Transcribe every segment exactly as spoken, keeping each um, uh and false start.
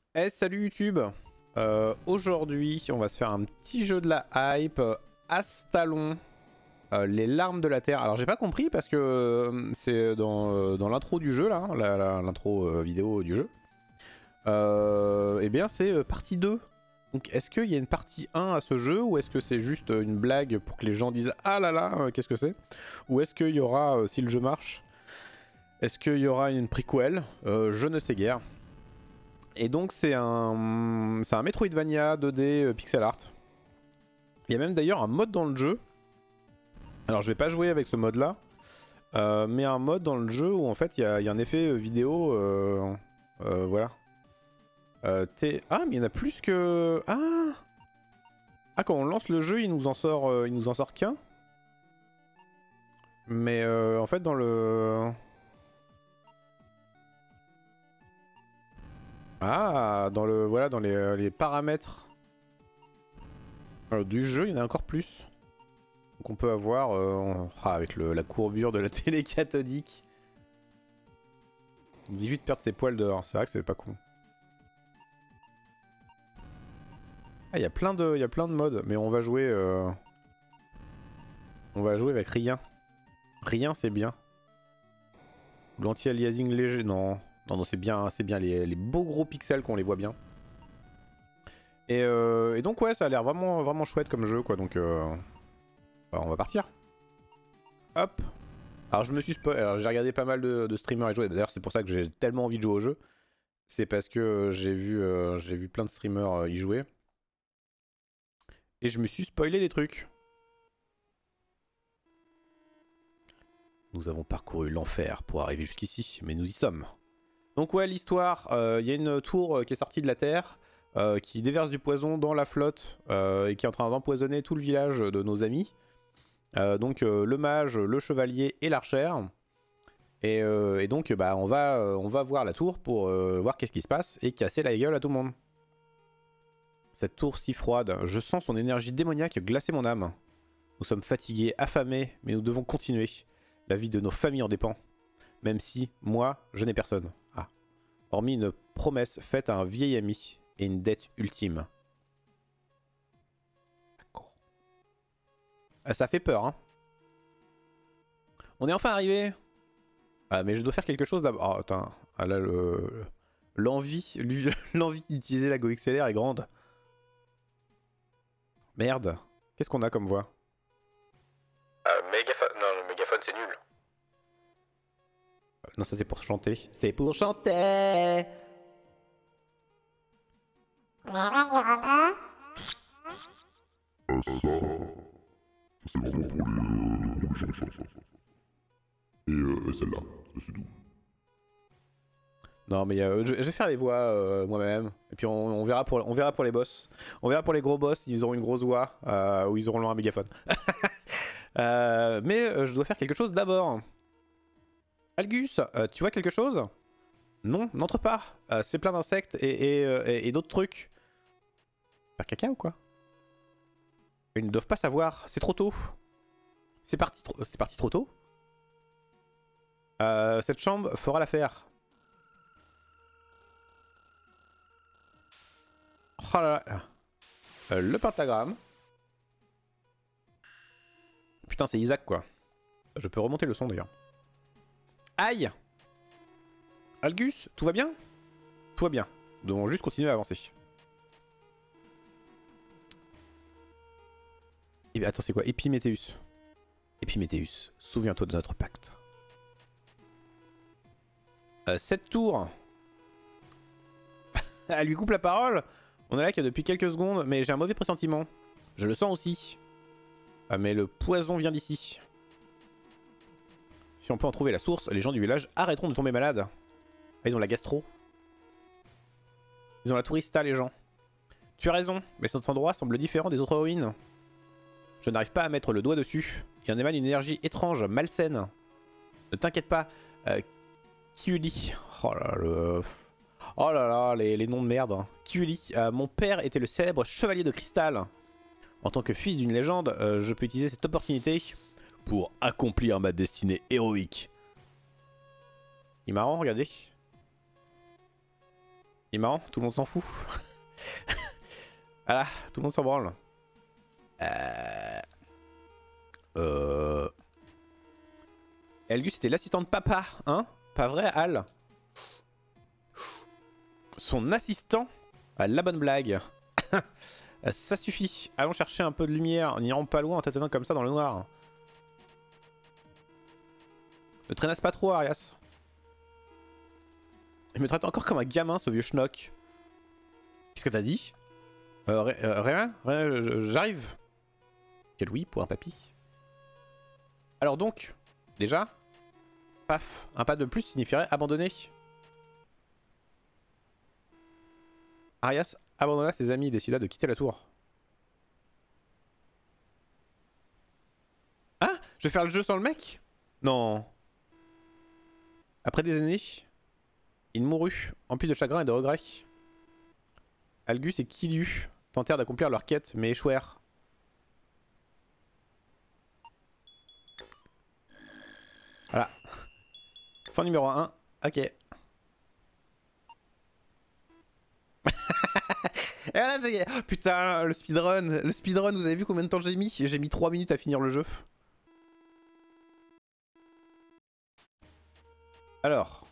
Eh salut YouTube. euh, Aujourd'hui on va se faire un petit jeu de la hype euh, Astalon, euh, les larmes de la terre. Alors j'ai pas compris parce que euh, c'est dans, euh, dans l'intro du jeu là, hein, l'intro euh, vidéo du jeu. Euh, et bien c'est euh, partie deux. Donc est-ce qu'il y a une partie un à ce jeu ou est-ce que c'est juste euh, une blague pour que les gens disent ah là là euh, qu'est-ce que c'est? Ou est-ce qu'il y aura, euh, si le jeu marche, est-ce qu'il y aura une prequel? euh, Je ne sais guère. Et donc c'est un, c'est un Metroidvania deux D euh, pixel art. Il y a même d'ailleurs un mode dans le jeu. Alors je vais pas jouer avec ce mode là. Euh, mais un mode dans le jeu où en fait il y a, y a un effet euh, vidéo. Euh, euh, voilà. Euh, ah mais il y en a plus que... Ah Ah quand on lance le jeu il nous en sort, euh, il nous en sort qu'un. Mais euh, en fait dans le... Ah dans le... Voilà dans les, euh, les paramètres euh, du jeu il y en a encore plus. Donc on peut avoir, euh, ah, avec le, la courbure de la télé cathodique, dix-huit perdre ses poils dehors, c'est vrai que c'est pas con. Ah il y a plein de, il y a plein de modes, mais on va jouer, euh... on va jouer avec rien. Rien c'est bien. L'anti-aliasing léger, non, non non c'est bien, c'est bien les, les beaux gros pixels qu'on les voit bien. Et, euh, et donc ouais ça a l'air vraiment vraiment chouette comme jeu quoi, donc euh... bah, on va partir. Hop. Alors je me suis spoil, alors j'ai regardé pas mal de, de streamers y jouer, d'ailleurs c'est pour ça que j'ai tellement envie de jouer au jeu. C'est parce que euh, j'ai vu, euh, j'ai vu plein de streamers euh, y jouer. Et je me suis spoilé des trucs. Nous avons parcouru l'enfer pour arriver jusqu'ici, mais nous y sommes. Donc ouais, l'histoire, il euh, y a une tour euh, qui est sortie de la terre, euh, qui déverse du poison dans la flotte, euh, et qui est en train d'empoisonner tout le village de nos amis. Euh, donc euh, le mage, le chevalier et l'archère. Et, euh, et donc bah, on, va, euh, on va voir la tour pour euh, voir qu'est-ce qui se passe et casser la gueule à tout le monde. Cette tour si froide, je sens son énergie démoniaque glacer mon âme. Nous sommes fatigués, affamés, mais nous devons continuer. La vie de nos familles en dépend. Même si, moi, je n'ai personne. Ah. Hormis une promesse faite à un vieil ami et une dette ultime. D'accord. Ah, ça fait peur, hein. On est enfin arrivé. Ah, mais je dois faire quelque chose d'abord. Oh, attends. Ah là, le... L'envie l'envie d'utiliser la Go X L R est grande. Merde. Qu'est-ce qu'on a comme voix? Euh, mégaphone. Non, le mégaphone c'est nul. Non, ça c'est pour chanter. C'est pour chanter. Euh, ça, ça c'est vraiment pour les, euh, pour les gens, ça, ça, ça. Et euh, celle-là, c'est tout. Non mais euh, je, je vais faire les voix euh, moi-même. Et puis on, on, verra pour, on verra pour les boss. On verra pour les gros boss, ils auront une grosse voix euh, ou ils auront un mégaphone. euh, mais euh, je dois faire quelque chose d'abord. Algus, euh, tu vois quelque chose? Non, n'entre pas. Euh, c'est plein d'insectes et, et, euh, et, et d'autres trucs. Faire caca ou quoi? Ils ne doivent pas savoir, c'est trop tôt. C'est parti, trop... parti trop tôt. Euh, cette chambre fera l'affaire. Oh là là. Euh, le pentagramme. Putain, c'est Isaac quoi. Je peux remonter le son d'ailleurs. Aïe! Algus, tout va bien? Tout va bien. Nous devons juste continuer à avancer. Et attends, c'est quoi? Epiméthéus. Epiméthéus, souviens-toi de notre pacte. Euh, cette tour. Elle lui coupe la parole. On est là qu'il y a depuis quelques secondes, mais j'ai un mauvais pressentiment. Je le sens aussi. Ah, mais le poison vient d'ici. Si on peut en trouver la source, les gens du village arrêteront de tomber malades. Ah, ils ont la gastro. Ils ont la tourista, les gens. Tu as raison, mais cet endroit semble différent des autres ruines. Je n'arrive pas à mettre le doigt dessus. Il en émane une énergie étrange, malsaine. Ne t'inquiète pas. Euh, Kiuli. Oh là le... Oh là là, les, les noms de merde. Kiuli. Euh, mon père était le célèbre chevalier de cristal. En tant que fils d'une légende, euh, je peux utiliser cette opportunité pour accomplir ma destinée héroïque. Il est marrant, regardez. Il est marrant, tout le monde s'en fout. Voilà, tout le monde s'en branle. Euh... Euh... Elgus c'était l'assistant de papa, hein? Pas vrai, Al? Son assistant? Ah, la bonne blague. Ça suffit. Allons chercher un peu de lumière. En n'irons pas loin en tâtonnant comme ça dans le noir. Ne traînasse pas trop, Arias. Il me traite encore comme un gamin, ce vieux schnock. Qu'est-ce que t'as dit? euh, euh, Rien, rien j'arrive. Quel oui pour un papy. Alors donc, déjà, paf, un pas de plus signifierait abandonner. Arias abandonna ses amis et décida de quitter la tour. Ah, je vais faire le jeu sans le mec? Non. Après des années, il mourut, empli de chagrin et de regrets. Algus et Kilu tentèrent d'accomplir leur quête, mais échouèrent. Voilà. Fin numéro un. Ok. Et voilà, j'ai... Oh, putain, le speedrun. Le speedrun, vous avez vu combien de temps j'ai mis? J'ai mis trois minutes à finir le jeu. Alors.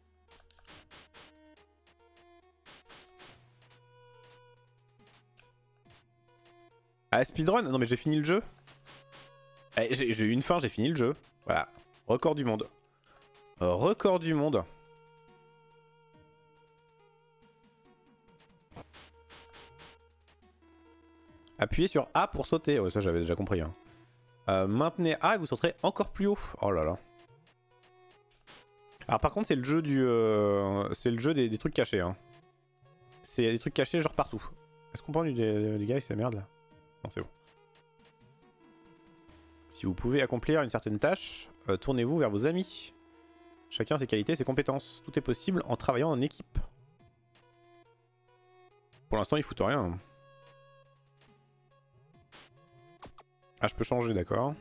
Ah, speedrun? Non mais j'ai fini le jeu. Eh, j'ai eu une fin, j'ai fini le jeu. Voilà. Record du monde. Record du monde. Appuyez sur A pour sauter. Ouais, ça j'avais déjà compris. Hein. Euh, maintenez A et vous sauterez encore plus haut. Oh là là. Alors par contre c'est le jeu du, euh, c'est le jeu des, des trucs cachés. Hein. C'est des trucs cachés genre partout. Est-ce qu'on prend du, des, des gars c'est la merde là? Non c'est bon. Si vous pouvez accomplir une certaine tâche, euh, tournez-vous vers vos amis. Chacun ses qualités, ses compétences. Tout est possible en travaillant en équipe. Pour l'instant ils foutent rien. Ah je peux changer d'accord.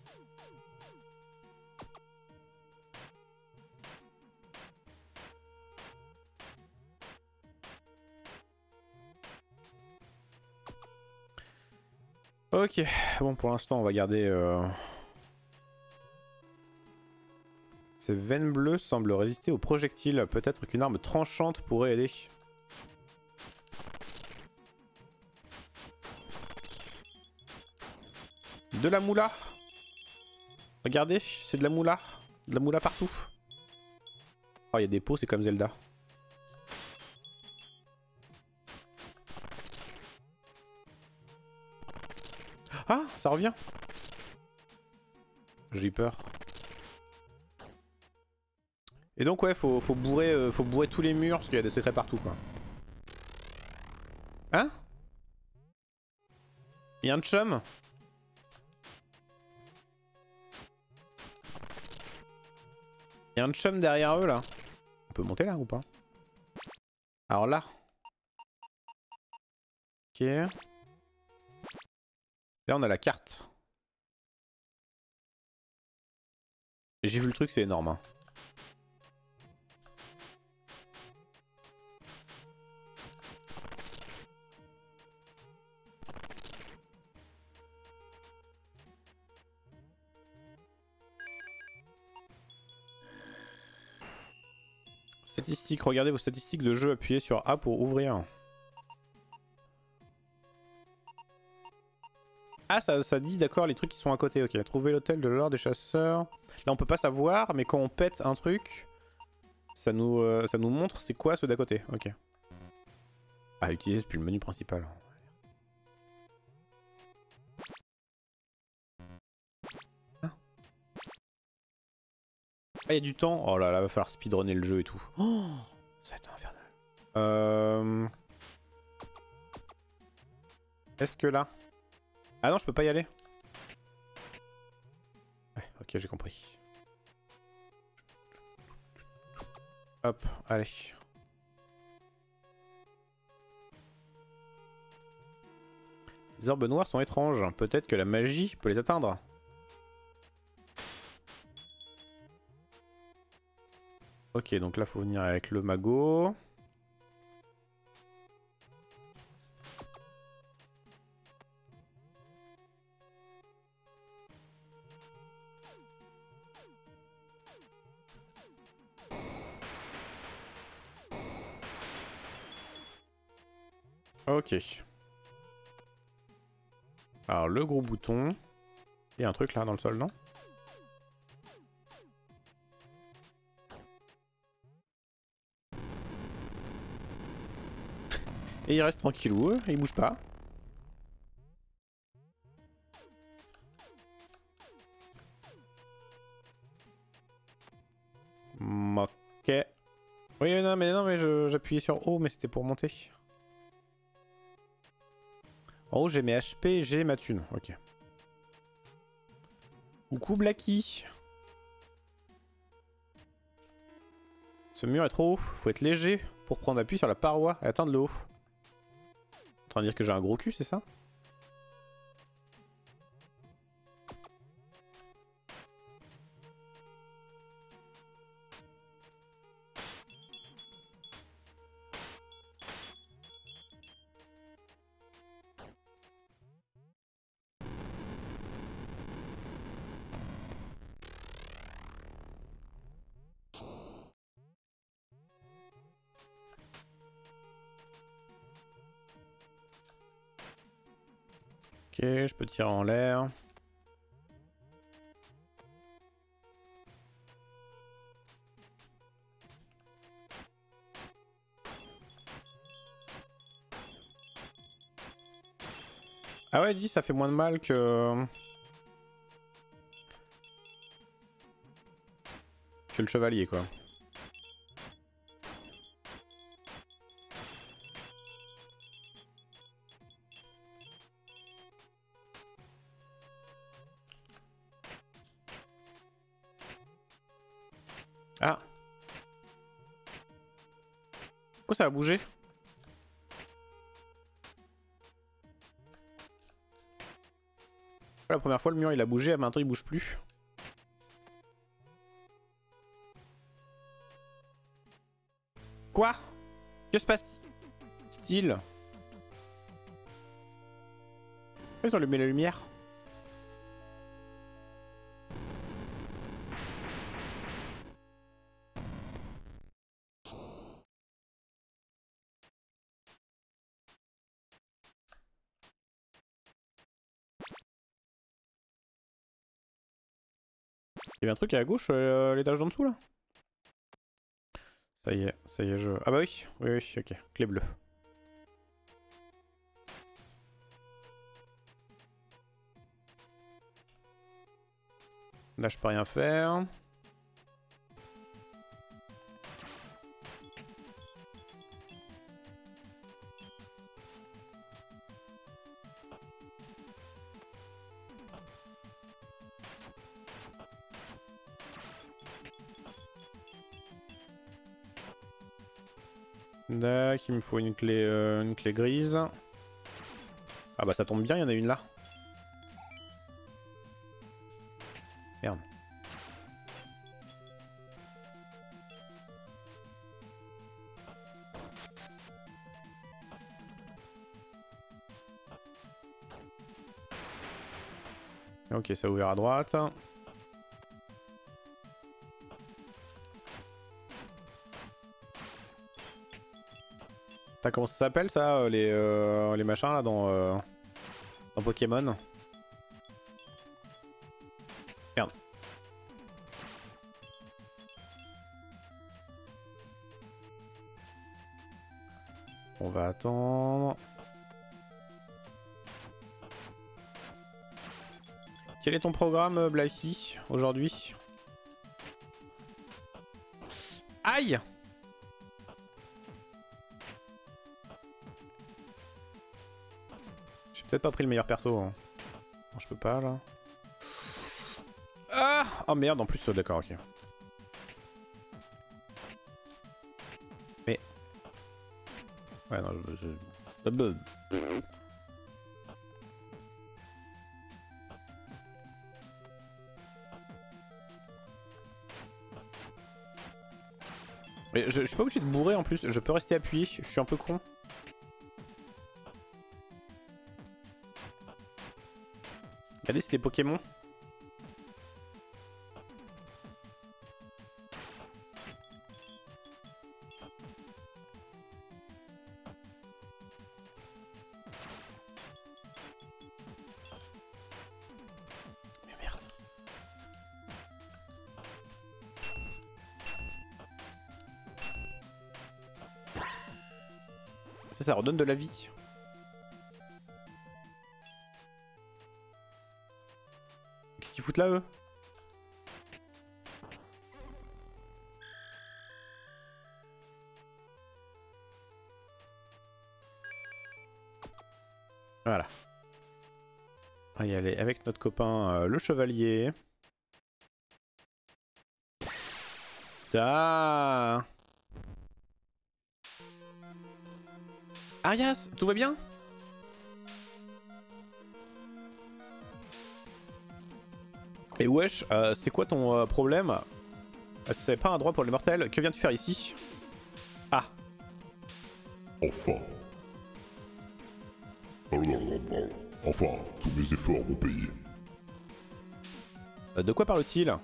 Ok, bon pour l'instant on va garder... Euh... Ces veines bleues semblent résister aux projectiles. Peut-être qu'une arme tranchante pourrait aider. De la moula. Regardez, c'est de la moula. De la moula partout. Oh, il y a des pots, c'est comme Zelda. Ah, ça revient. J'ai eu peur. Et donc ouais, faut, faut, bourrer, euh, faut bourrer tous les murs parce qu'il y a des secrets partout quoi. Hein? Il y a un chum? Il y a un chum derrière eux là. On peut monter là ou pas? Alors là. Ok. Là on a la carte. J'ai vu le truc, c'est énorme. Hein. Statistiques, regardez vos statistiques de jeu, appuyez sur A pour ouvrir. Ah ça, ça dit d'accord les trucs qui sont à côté, ok. Trouver l'hôtel de l'or des chasseurs. Là on peut pas savoir, mais quand on pète un truc, ça nous, euh, ça nous montre c'est quoi ceux d'à côté, ok. Ah utiliser depuis le menu principal. Ah il y a du temps. Oh là là, va falloir speedrunner le jeu et tout. Oh, ça va être infernal. Euh... Est-ce que là... Ah non, je peux pas y aller. Ouais, ok, j'ai compris. Hop, allez. Les orbes noirs sont étranges. Peut-être que la magie peut les atteindre. Ok, donc là, faut venir avec le magot. Ok. Alors le gros bouton. Il y a un truc là dans le sol, non? Et il reste tranquillou, il bouge pas. Mm, ok. Oui, non, mais non, mais j'appuyais sur O, mais c'était pour monter. En haut, j'ai mes H P, j'ai ma thune. Ok. Coucou Blacky. Ce mur est trop haut. Faut être léger pour prendre appui sur la paroi et atteindre le haut. En train de dire que j'ai un gros cul, c'est ça? Ok, je peux tirer en l'air. Ah ouais, dis, ça fait moins de mal que... que le chevalier, quoi. Ah. Pourquoi ça a bougé? La première fois le mur il a bougé, maintenant il bouge plus. Quoi? Que se passe-t-il? Pourquoi ils ont allumé la lumière? Il y avait un truc à gauche, euh, l'étage d'en dessous là? Ça y est, ça y est, je... Ah bah oui, oui, oui, ok, clé bleue. Là je peux rien faire. D'accord, il me faut une clé, euh, une clé grise. Ah bah ça tombe bien, il y en a une là. Merde. Ok, ça a ouvert à droite. T'as comment ça s'appelle ça, euh, les, euh, les machins là dans, euh, dans Pokémon? Merde. On va attendre. Quel est ton programme, Blacky, aujourd'hui? Aïe! J'ai peut-être pas pris le meilleur perso. Hein. Non, je peux pas là. Ah! Oh merde, en plus, oh, d'accord, ok. Mais. Ouais, non, je. je... Mais je, je suis pas obligé de bourrer en plus, je peux rester appuyé, je suis un peu con. Regardez, c'est des Pokémon. Ça, ça redonne de la vie. Qu'est-ce qu'ils foutent là, eux? Voilà. On va y aller avec notre copain euh, le chevalier. Ah. Arias, tout va bien? Et wesh, euh, c'est quoi ton euh, problème? C'est pas un droit pour les mortels. Que viens-tu faire ici? Ah. Enfin. Enfin, tous mes efforts vont payer. Euh, de quoi parle-t-il?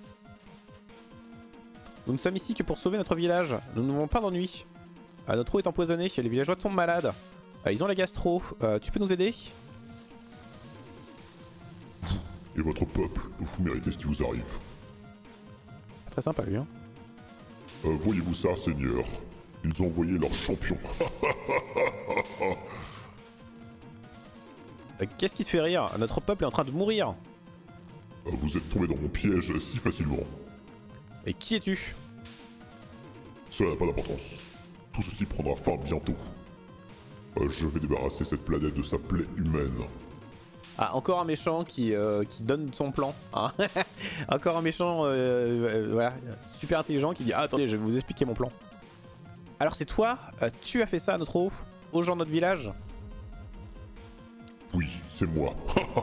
Nous ne sommes ici que pour sauver notre village. Nous n'avons pas d'ennui. Euh, notre eau est empoisonnée, les villageois tombent malades. Euh, ils ont la gastro. Euh, tu peux nous aider? Et votre peuple, vous méritez ce qui vous arrive. Pas très sympa lui, hein. Euh, voyez-vous ça, Seigneur? Ils ont envoyé leur champion. euh, Qu'est-ce qui te fait rire? Notre peuple est en train de mourir. Euh, vous êtes tombé dans mon piège si facilement. Et qui es-tu? Cela n'a pas d'importance. Tout ceci prendra fin bientôt. Euh, je vais débarrasser cette planète de sa plaie humaine. Ah, encore un méchant qui, euh, qui donne son plan. Hein. Encore un méchant euh, euh, voilà, super intelligent qui dit ah, attendez, je vais vous expliquer mon plan. Alors c'est toi, euh, tu as fait ça à notre eau, aux gens de notre village? Oui, c'est moi.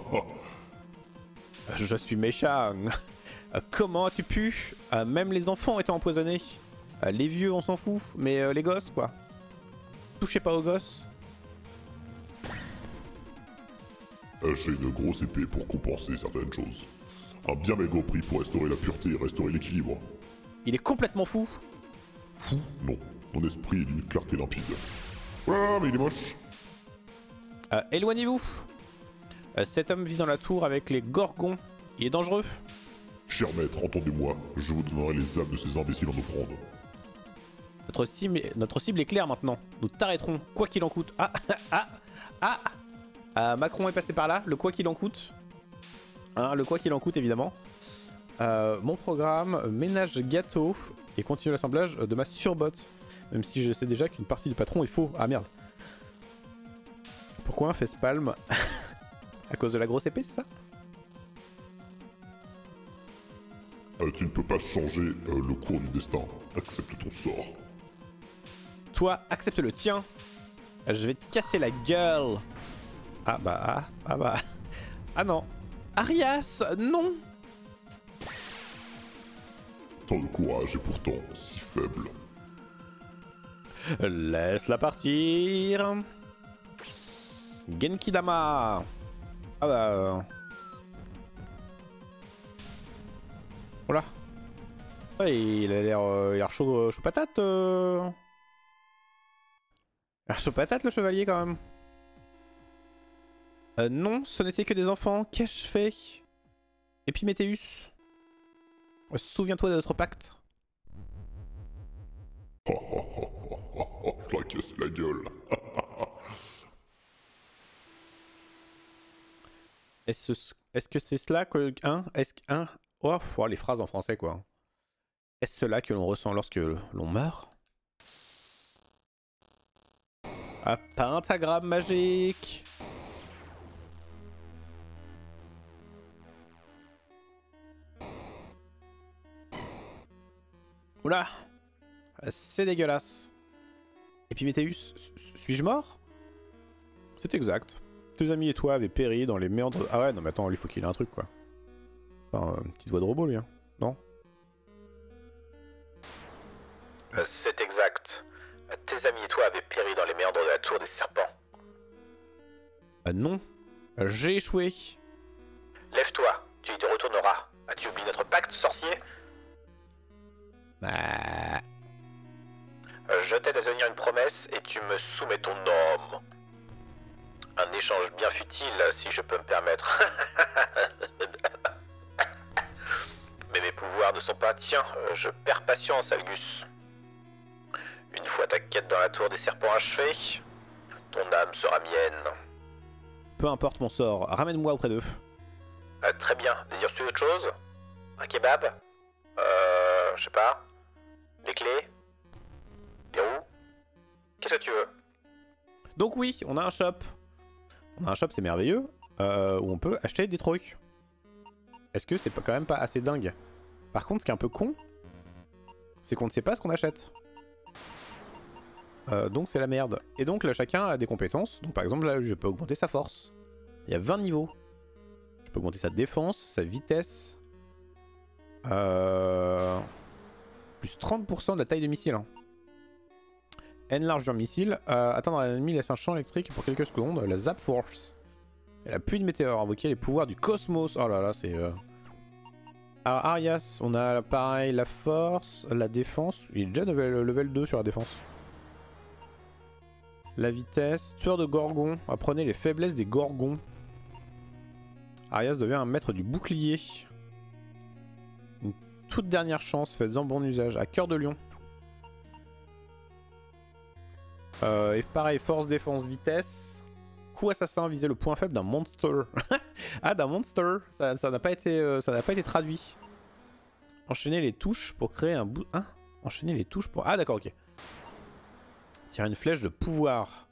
Je suis méchant. Comment as-tu pu? euh, Même les enfants étaient empoisonnés. Euh, les vieux, on s'en fout, mais euh, les gosses, quoi. Touchez pas aux gosses. Euh, J'ai une grosse épée pour compenser certaines choses. Un bien maigre prix pour restaurer la pureté et restaurer l'équilibre. Il est complètement fou. Fou? Non. Mon esprit est d'une clarté limpide. Ah, mais il est moche. Euh, Éloignez-vous. euh, Cet homme vit dans la tour avec les gorgons. Il est dangereux. Cher maître, entendez-moi. Je vous donnerai les âmes de ces imbéciles en offrande. Notre cible, notre cible est claire maintenant. Nous t'arrêterons, quoi qu'il en coûte. Ah, ah, ah euh, Macron est passé par là, le quoi qu'il en coûte. Hein, le quoi qu'il en coûte, évidemment. Euh, mon programme, ménage gâteau et continue l'assemblage de ma surbotte. Même si je sais déjà qu'une partie du patron est faux. Ah merde. Pourquoi un facepalm? À cause de la grosse épée, c'est ça? Euh, tu ne peux pas changer euh, le cours du destin. Accepte ton sort. Toi, accepte le tien. Je vais te casser la gueule. Ah bah, ah, ah bah. Ah non. Arias, non. Tant de courage et pourtant si faible. Laisse-la partir. Genkidama. Ah bah... Voilà. Ouais, il a l'air euh, il a l'air chaud, chaud patate. Euh... Il a l'air chaud patate le chevalier quand même. Euh, non, ce n'était que des enfants. Qu'ai-je fait? Epiméthéus. Souviens-toi de notre pacte. Ha ha ha ha ha, je la casse la gueule. Est-ce est-ce que c'est cela que... Hein Est-ce que... Hein Oh, oh, les phrases en français quoi. Est-ce cela que l'on ressent lorsque l'on meurt? Un pentagramme magique. Oula. C'est dégueulasse. Epiméthéus, suis-je mort? C'est exact. Tes amis et toi avaient péri dans les méandres... Ah ouais, non mais attends, il faut qu'il ait un truc quoi. Enfin, une petite voix de robot lui, hein. Non? Euh, C'est exact. Euh, Tes amis et toi avaient péri dans les méandres de la tour des serpents. Ah non. J'ai échoué. Lève-toi, tu y te retourneras. As-tu oublié notre pacte, sorcier? Ah. Euh, Je t'aide à tenir une promesse et tu me soumets ton homme. Un échange bien futile, si je peux me permettre. Mais mes pouvoirs ne sont pas tiens, euh, je perds patience, Algus. Une fois ta quête dans la tour des serpents achevée, ton âme sera mienne. Peu importe mon sort, ramène-moi auprès d'eux. Euh, très bien, désires-tu autre chose? Un kebab? Euh... je sais pas. Des clés? Des roues? Qu'est-ce que tu veux? Donc oui, on a un shop. On a un shop, c'est merveilleux, euh, où on peut acheter des trucs. Est-ce que c'est quand même pas assez dingue? Par contre, ce qui est un peu con, c'est qu'on ne sait pas ce qu'on achète. Euh, donc c'est la merde. Et donc là, chacun a des compétences. Donc par exemple, là, je peux augmenter sa force. Il y a vingt niveaux. Je peux augmenter sa défense, sa vitesse. Euh... Plus trente pour cent de la taille de missile. Hein. Enlarge your missile. Euh, atteindre un ennemi laisse un champ électrique pour quelques secondes. La Zap Force. Et la pluie de météores. Invoquer les pouvoirs du cosmos. Oh là là, c'est... Euh... Alors Arias, on a pareil la force, la défense. Il est déjà level, level deux sur la défense. La vitesse. Tueur de gorgons. Apprenez les faiblesses des gorgons. Arias devient un maître du bouclier. Une toute dernière chance. Faites-en bon usage. À cœur de lion. Euh, et pareil, force, défense, vitesse. Coup assassin, viser le point faible d'un monster. Ah, d'un monster. Ça n'a pas été, euh, ça n'a pas été traduit. Enchaîner les touches pour créer un bout. Hein? Enchaîner les touches pour. Ah, d'accord, ok. Tirer une flèche de pouvoir.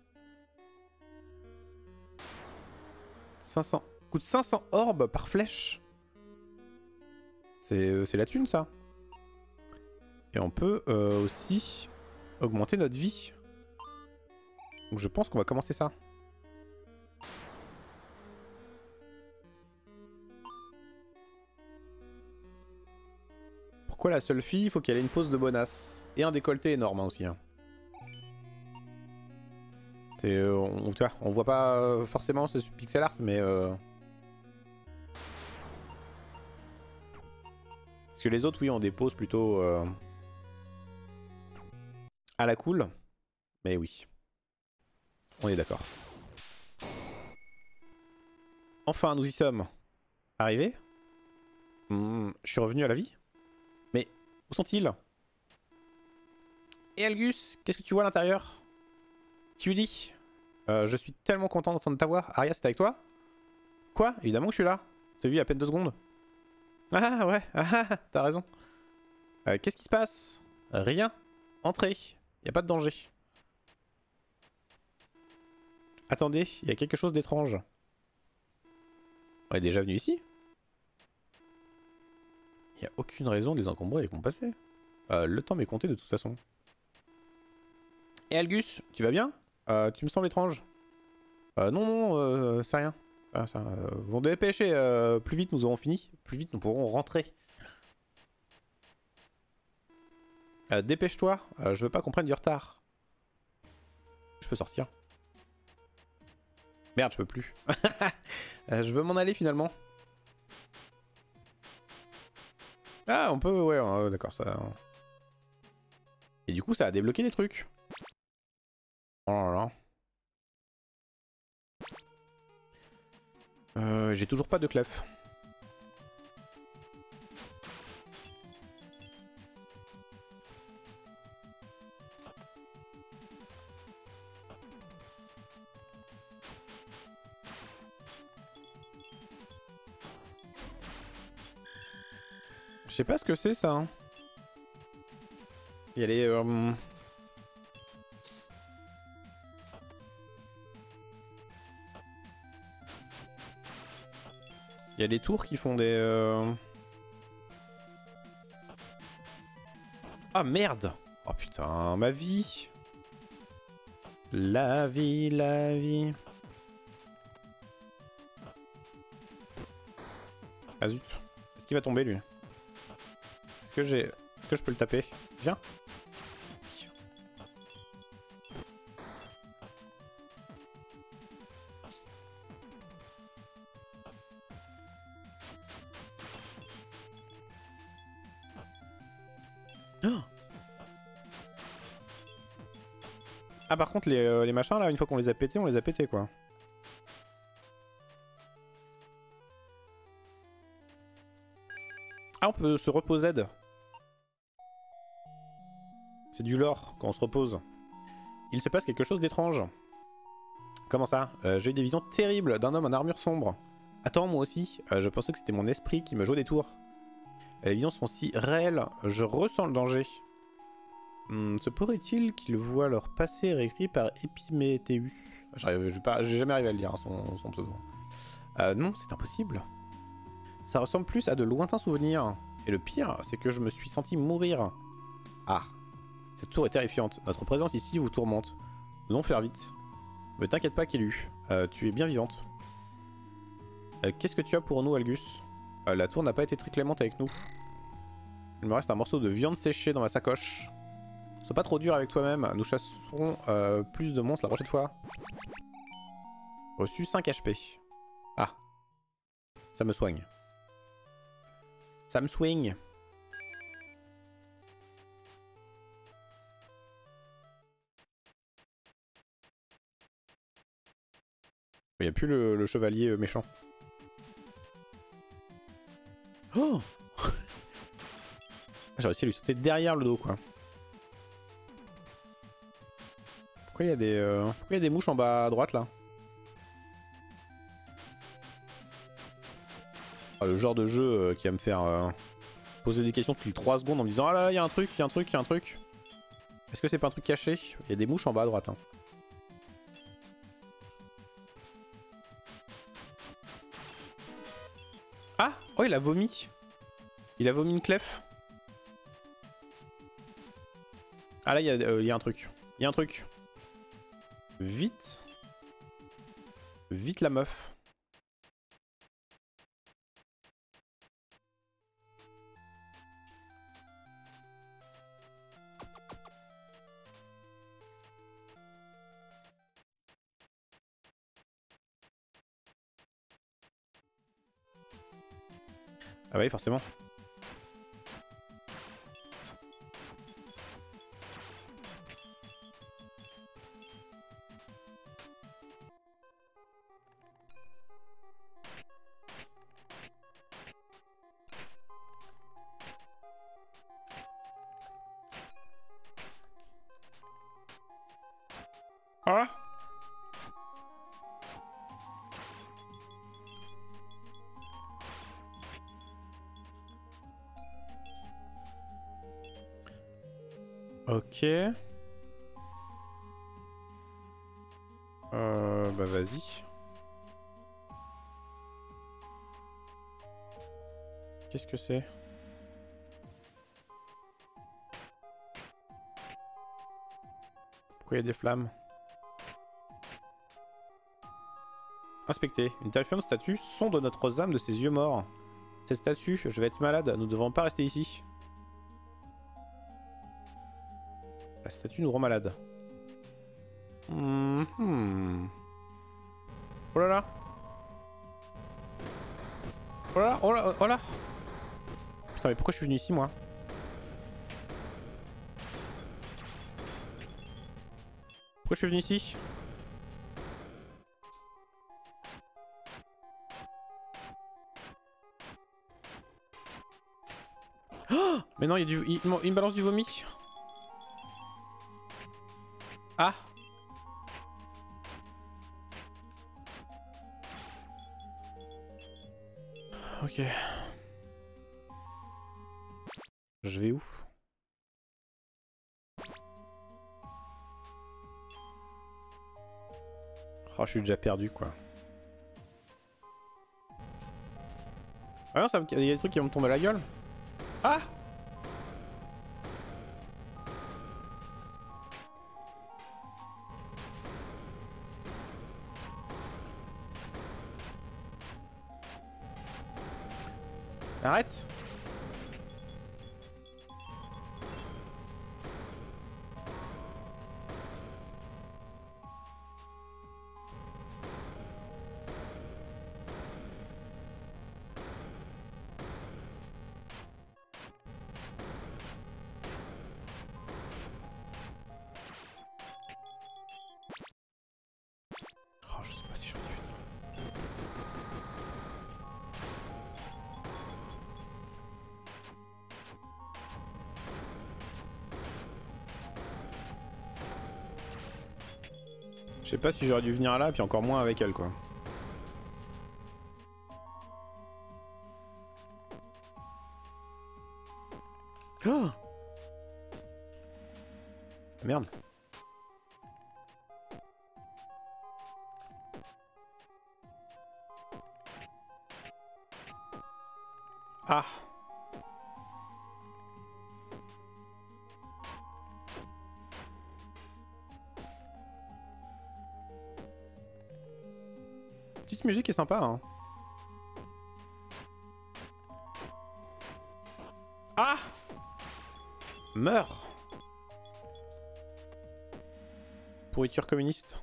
cinq cents. Coûte cinq cents orbes par flèche. C'est euh, la thune, ça. Et on peut euh, aussi augmenter notre vie. Donc je pense qu'on va commencer ça. Pourquoi la seule fille? Il faut qu'elle ait une pose de bonasse. Et un décolleté énorme hein, aussi. Hein. Euh, on, tu vois, on voit pas euh, forcément ce pixel art, mais... Euh... Parce que les autres, oui, ont des poses plutôt... Euh... à la cool. Mais oui. On est d'accord. Enfin, nous y sommes. Arrivés. Mmh, je suis revenu à la vie. Mais où sont-ils? Et Algus, qu'est-ce que tu vois à l'intérieur? Tu lui dis euh, je suis tellement content d'entendre ta voix. Aria, c'est avec toi? Quoi? Évidemment que je suis là. T'as vu il y a à peine deux secondes. Ah ouais, ah, t'as raison. Euh, qu'est-ce qui se passe? Rien. Entrez. Y a pas de danger. Attendez, il y a quelque chose d'étrange. On est déjà venu ici? Il n'y a aucune raison de les encombrer et qu'on passait. Euh, le temps m'est compté de toute façon. Et Algus, tu vas bien? euh, Tu me sembles étrange. Euh, non, non, euh, c'est rien. Ah, ça, euh, vont dépêcher, euh, plus vite nous aurons fini, plus vite nous pourrons rentrer. Euh, Dépêche-toi, euh, je veux pas qu'on prenne du retard. Je peux sortir. Merde, je peux plus. euh, je veux m'en aller finalement. Ah, on peut, ouais, ouais d'accord, ça... Et du coup, ça a débloqué des trucs. Oh là là. Euh, j'ai toujours pas de clef. Je sais pas ce que c'est ça. Hein. Il y a les... Euh... Il y a des tours qui font des... Euh... Ah merde! Oh putain, ma vie! La vie, la vie... Ah zut. Est-ce qu'il va tomber lui? Est-ce que j'ai... Est-ce que je peux le taper? Viens! Ah par contre les, euh, les machins là, une fois qu'on les a pétés, on les a pétés quoi. Ah on peut se reposer. C'est du lore quand on se repose. Il se passe quelque chose d'étrange. Comment ça? euh, J'ai eu des visions terribles d'un homme en armure sombre. Attends, moi aussi. Euh, je pensais que c'était mon esprit qui me jouait des tours. Les visions sont si réelles, je ressens le danger. Hmm, se pourrait-il qu'il voit leur passé réécrit par Epiméthéus? Je vais jamais arrivé à le lire, hein, son, son pseudo. Euh, non, c'est impossible. Ça ressemble plus à de lointains souvenirs. Et le pire, c'est que je me suis senti mourir. Ah, cette tour est terrifiante. Notre présence ici vous tourmente. Nous devons faire vite. Ne t'inquiète pas, Kélu. Euh, tu es bien vivante. Euh, Qu'est-ce que tu as pour nous, Algus? euh, La tour n'a pas été très clémente avec nous. Il me reste un morceau de viande séchée dans ma sacoche. Sois pas trop dur avec toi-même. Nous chasserons euh, plus de monstres la prochaine fois. Reçu cinq H P. Ah. Ça me soigne. Ça me swing. Il n'y a plus le, le chevalier méchant. Oh. J'ai réussi à lui sauter derrière le dos, quoi. Pourquoi il y a des, euh... Pourquoi il y a des mouches en bas à droite, là? Ah, le genre de jeu euh, qui va me faire euh, poser des questions toutes les trois secondes en me disant: ah là là, il y a un truc, il y a un truc, il y a un truc. Est-ce que c'est pas un truc caché? Il y a des mouches en bas à droite, hein. Ah! Oh, il a vomi! Il a vomi une clef. Ah là, il y, euh, y a un truc. Il y a un truc. Vite. Vite la meuf. Ah bah oui, forcément. Ah. Ok. Euh, bah vas-y. Qu'est-ce que c'est? Pourquoi il y a des flammes? Inspecter. Une terrifiante statue sonde notre âme de ses yeux morts. Cette statue, je vais être malade, nous ne devons pas rester ici. La statue nous rend malade. Mmh, hmm. Oh là là. Oh là là, oh là, oh là. Putain, mais pourquoi je suis venu ici, moi? Pourquoi je suis venu ici? Oh, mais non, il, y a du, il, il me balance du vomi. Ah. Ok. Je vais où? Oh, je suis déjà perdu, quoi. Ah non, ça me... il y a des trucs qui vont me tomber à la gueule. Ah! Arrête! Oh, je sais pas si j'en ai vu. sais pas si j'aurais dû venir là, puis encore moins avec elle quoi. Oh merde. Ah. Petite musique est sympa hein. Ah. Meurs. Pourriture communiste.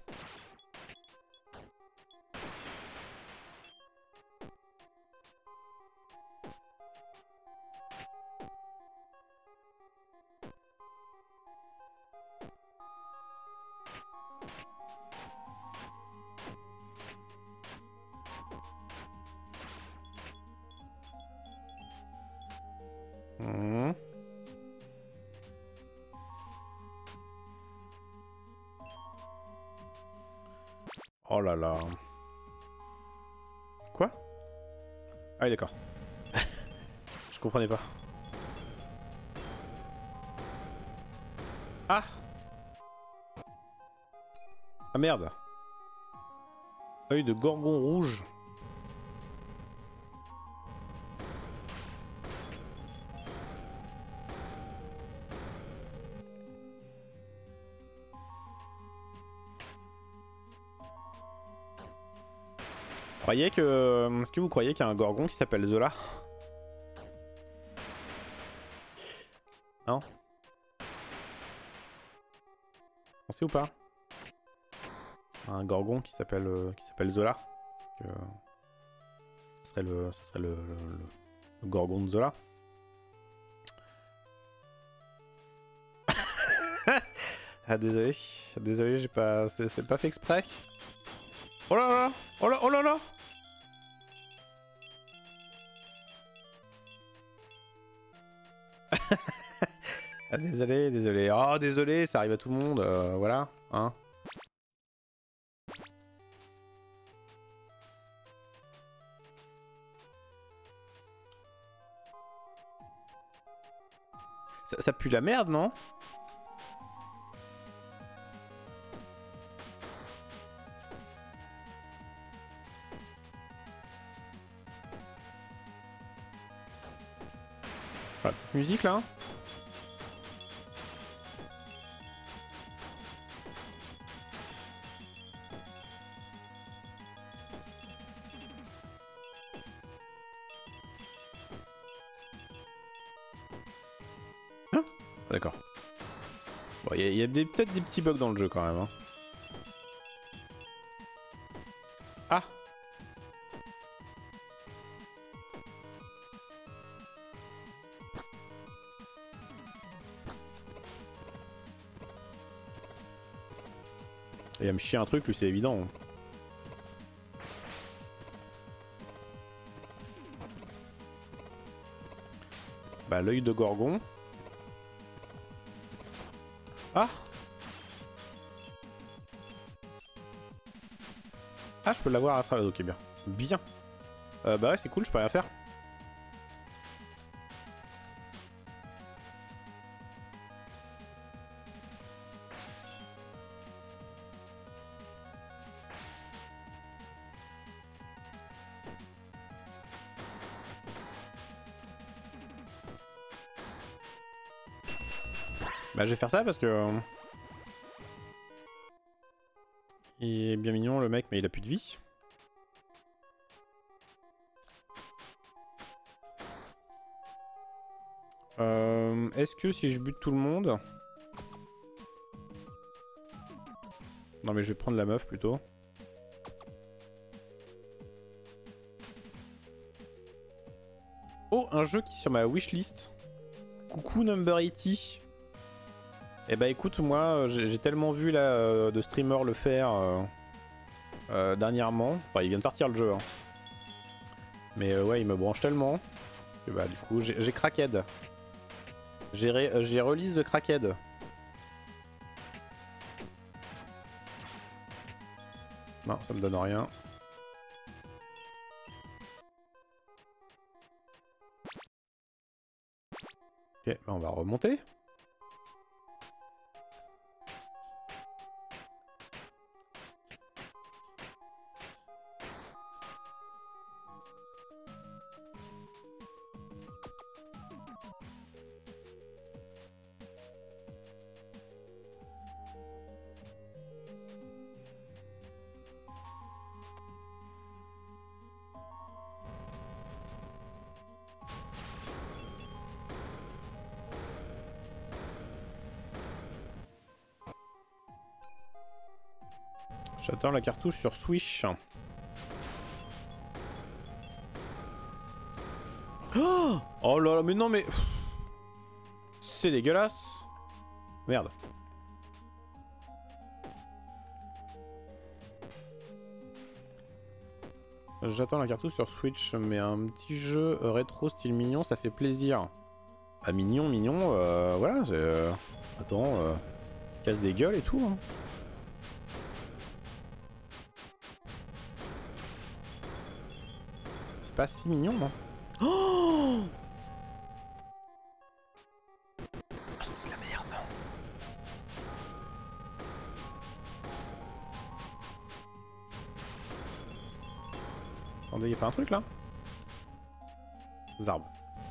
Mmh. Oh là là. Quoi? Ah oui d'accord. Je comprenais pas. Ah. Ah merde. Œil de gorgon rouge. Croyez que... Est-ce que vous croyez qu'il y a un gorgon qui s'appelle Zola? Non? Pensez ou pas? Un gorgon qui s'appelle euh, qui s'appelle Zola? Que... Ce serait le... Ce serait le, le, le gorgon de Zola. Ah désolé, désolé, j'ai pas... C'est pas fait exprès. Oh là là! Oh là, oh là là! Ah, désolé, désolé. Oh désolé, ça arrive à tout le monde, euh, voilà, hein. Ça, ça pue la merde, non? La petite musique là. Hein? D'accord. Bon, il y a, y a peut-être des petits bugs dans le jeu quand même. Hein. Ah! Il va me chier un truc, lui, c'est évident. Bah, l'œil de gorgon. Ah! Ah, je peux l'avoir à travers. Ok, bien. Bien. Euh, bah ouais, c'est cool, je peux rien faire. Bah je vais faire ça parce que... Il est bien mignon le mec mais il a plus de vie. Euh, Est-ce que si je bute tout le monde... Non mais je vais prendre la meuf plutôt. Oh, un jeu qui est sur ma wishlist. Coucou Number eighty. Eh bah écoute, moi j'ai tellement vu là euh, de streamers le faire euh, euh, dernièrement. Enfin, il vient de sortir le jeu. Hein. Mais euh, ouais, il me branche tellement. Que bah du coup, j'ai Crackhead. J'ai euh, release de Crackhead. Non, ça me donne rien. Ok, bah on va remonter. J'attends la cartouche sur Switch. Oh, oh là là, mais non mais... C'est dégueulasse. Merde. J'attends la cartouche sur Switch, mais un petit jeu rétro style mignon, ça fait plaisir. Ah mignon, mignon, euh, voilà, c'est... Euh... Attends, euh... casse des gueules et tout. Hein. C'est pas si mignon, non? Oh, c'est de la merde. Attendez, y'a pas un truc là? Des arbres.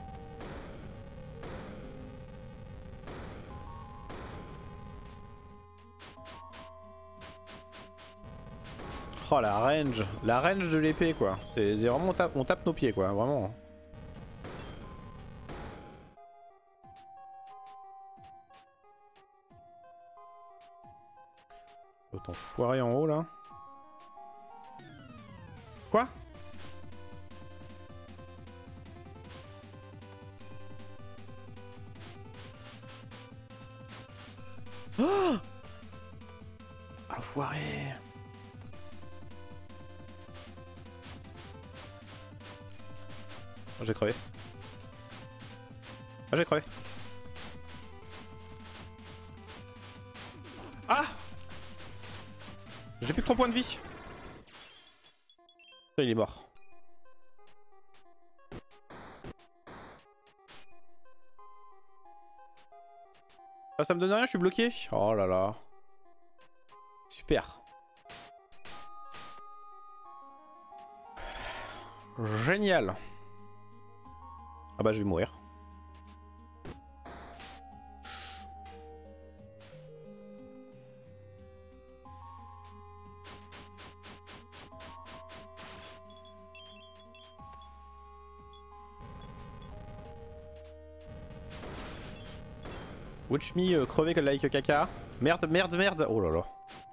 Oh la range, la range de l'épée quoi. C'est vraiment on tape, on tape nos pieds quoi, vraiment. Autant foirer en haut là. Quoi? Oh, ah foiré. Oh, j'ai crevé. Ah j'ai crevé. Ah, j'ai plus que trois points de vie. Il est mort. Ah, ça me donne rien, je suis bloqué. Oh là là. Super. Génial. Ah bah je vais mourir. Watch me euh, crever comme like caca. Merde, merde, merde. Oh là là.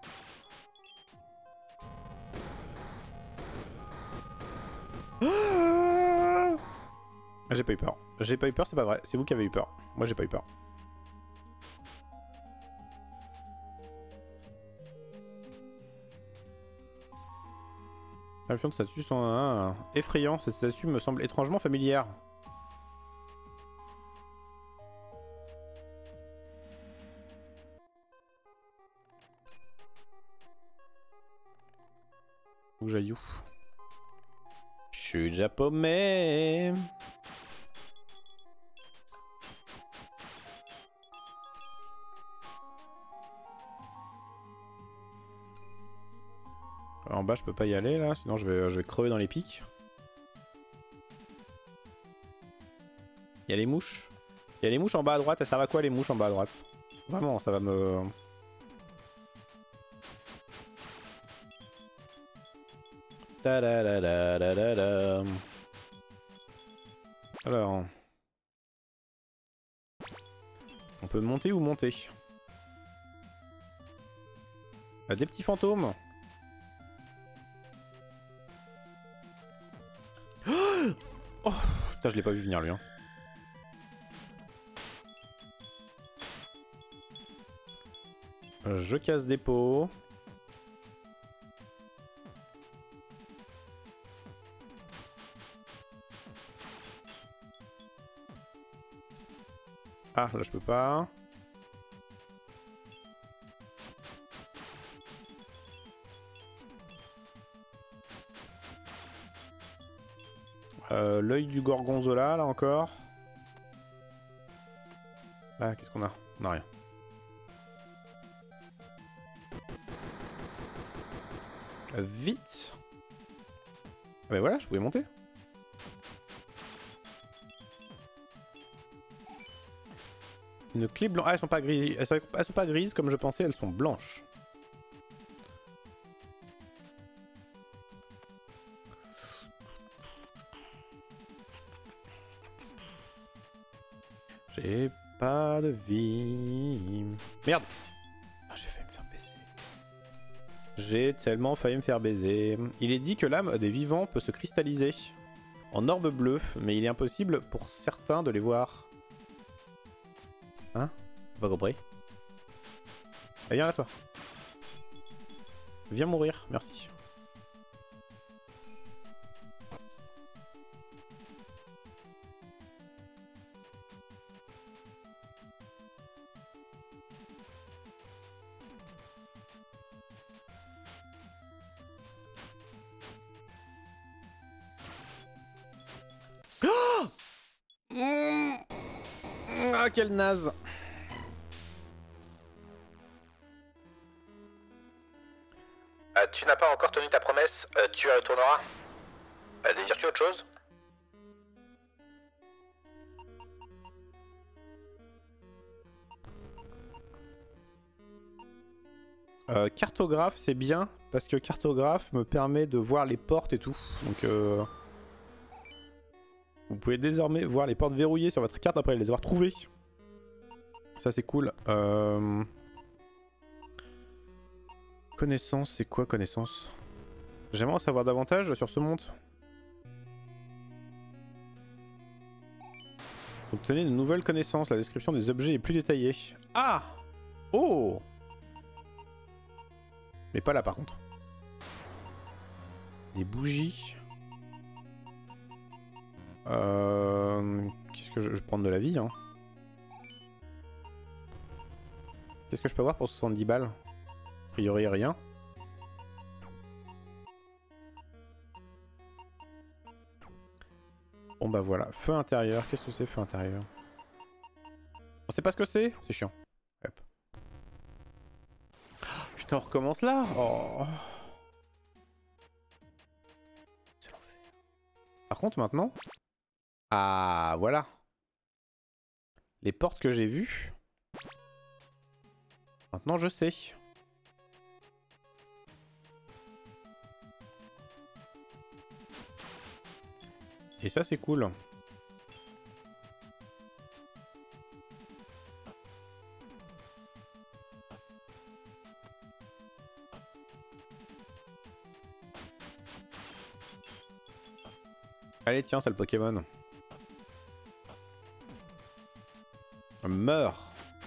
J'ai pas eu peur. J'ai pas eu peur, c'est pas vrai. C'est vous qui avez eu peur. Moi j'ai pas eu peur. La de statut sont un effrayant. Cette statue me semble étrangement familière. Où j'aille où? Je suis déjà paumé. En bas je peux pas y aller là, sinon je vais, je vais crever dans les pics. Il y a les mouches. Il y a les mouches en bas à droite, elles servent à quoi les mouches en bas à droite? Vraiment, ça va me... Ta -da -da -da -da -da -da. Alors... On peut monter ou monter? Il y a des petits fantômes. Oh putain, je l'ai pas vu venir lui. Hein. Je casse des pots. Ah, là je peux pas. Euh, L'œil du gorgonzola, là encore. Là, qu'est-ce qu'on a? On a rien. Euh, vite. Ah bah voilà, je pouvais monter. Une clé blanche. Ah, elles sont pas grises. Elles sont, elles sont pas grises comme je pensais, elles sont blanches. J'ai pas de vie. Merde. Ah, j'ai failli me faire baiser. J'ai tellement failli me faire baiser. Il est dit que l'âme des vivants peut se cristalliser en orbe bleu, mais il est impossible pour certains de les voir. Hein? Pas compris. Ah, viens là toi. Viens mourir, merci. Oh mmh. Ah quel naze. Euh, tu n'as pas encore tenu ta promesse, euh, tu retourneras. Euh, désires-tu autre chose? Euh, cartographe, c'est bien parce que cartographe me permet de voir les portes et tout. Donc, euh... vous pouvez désormais voir les portes verrouillées sur votre carte après les avoir trouvées. Ça, c'est cool. Euh... Connaissance, c'est quoi connaissance? J'aimerais en savoir davantage sur ce monde. Obtenez de nouvelles connaissances. La description des objets est plus détaillée. Ah! Oh! Mais pas là par contre. Des bougies. Euh... Qu'est-ce que je... je vais prendre de la vie, hein. Qu'est-ce que je peux avoir pour soixante-dix balles? A priori rien. Bon bah voilà, feu intérieur. Qu'est-ce que c'est feu intérieur? On sait pas ce que c'est? C'est chiant. Hop. Putain, on recommence là. Oh. C'est l'enfer. Par contre maintenant... Ah voilà. Les portes que j'ai vues. Maintenant je sais. Et ça c'est cool. Allez tiens, c'est le Pokémon. Meurs.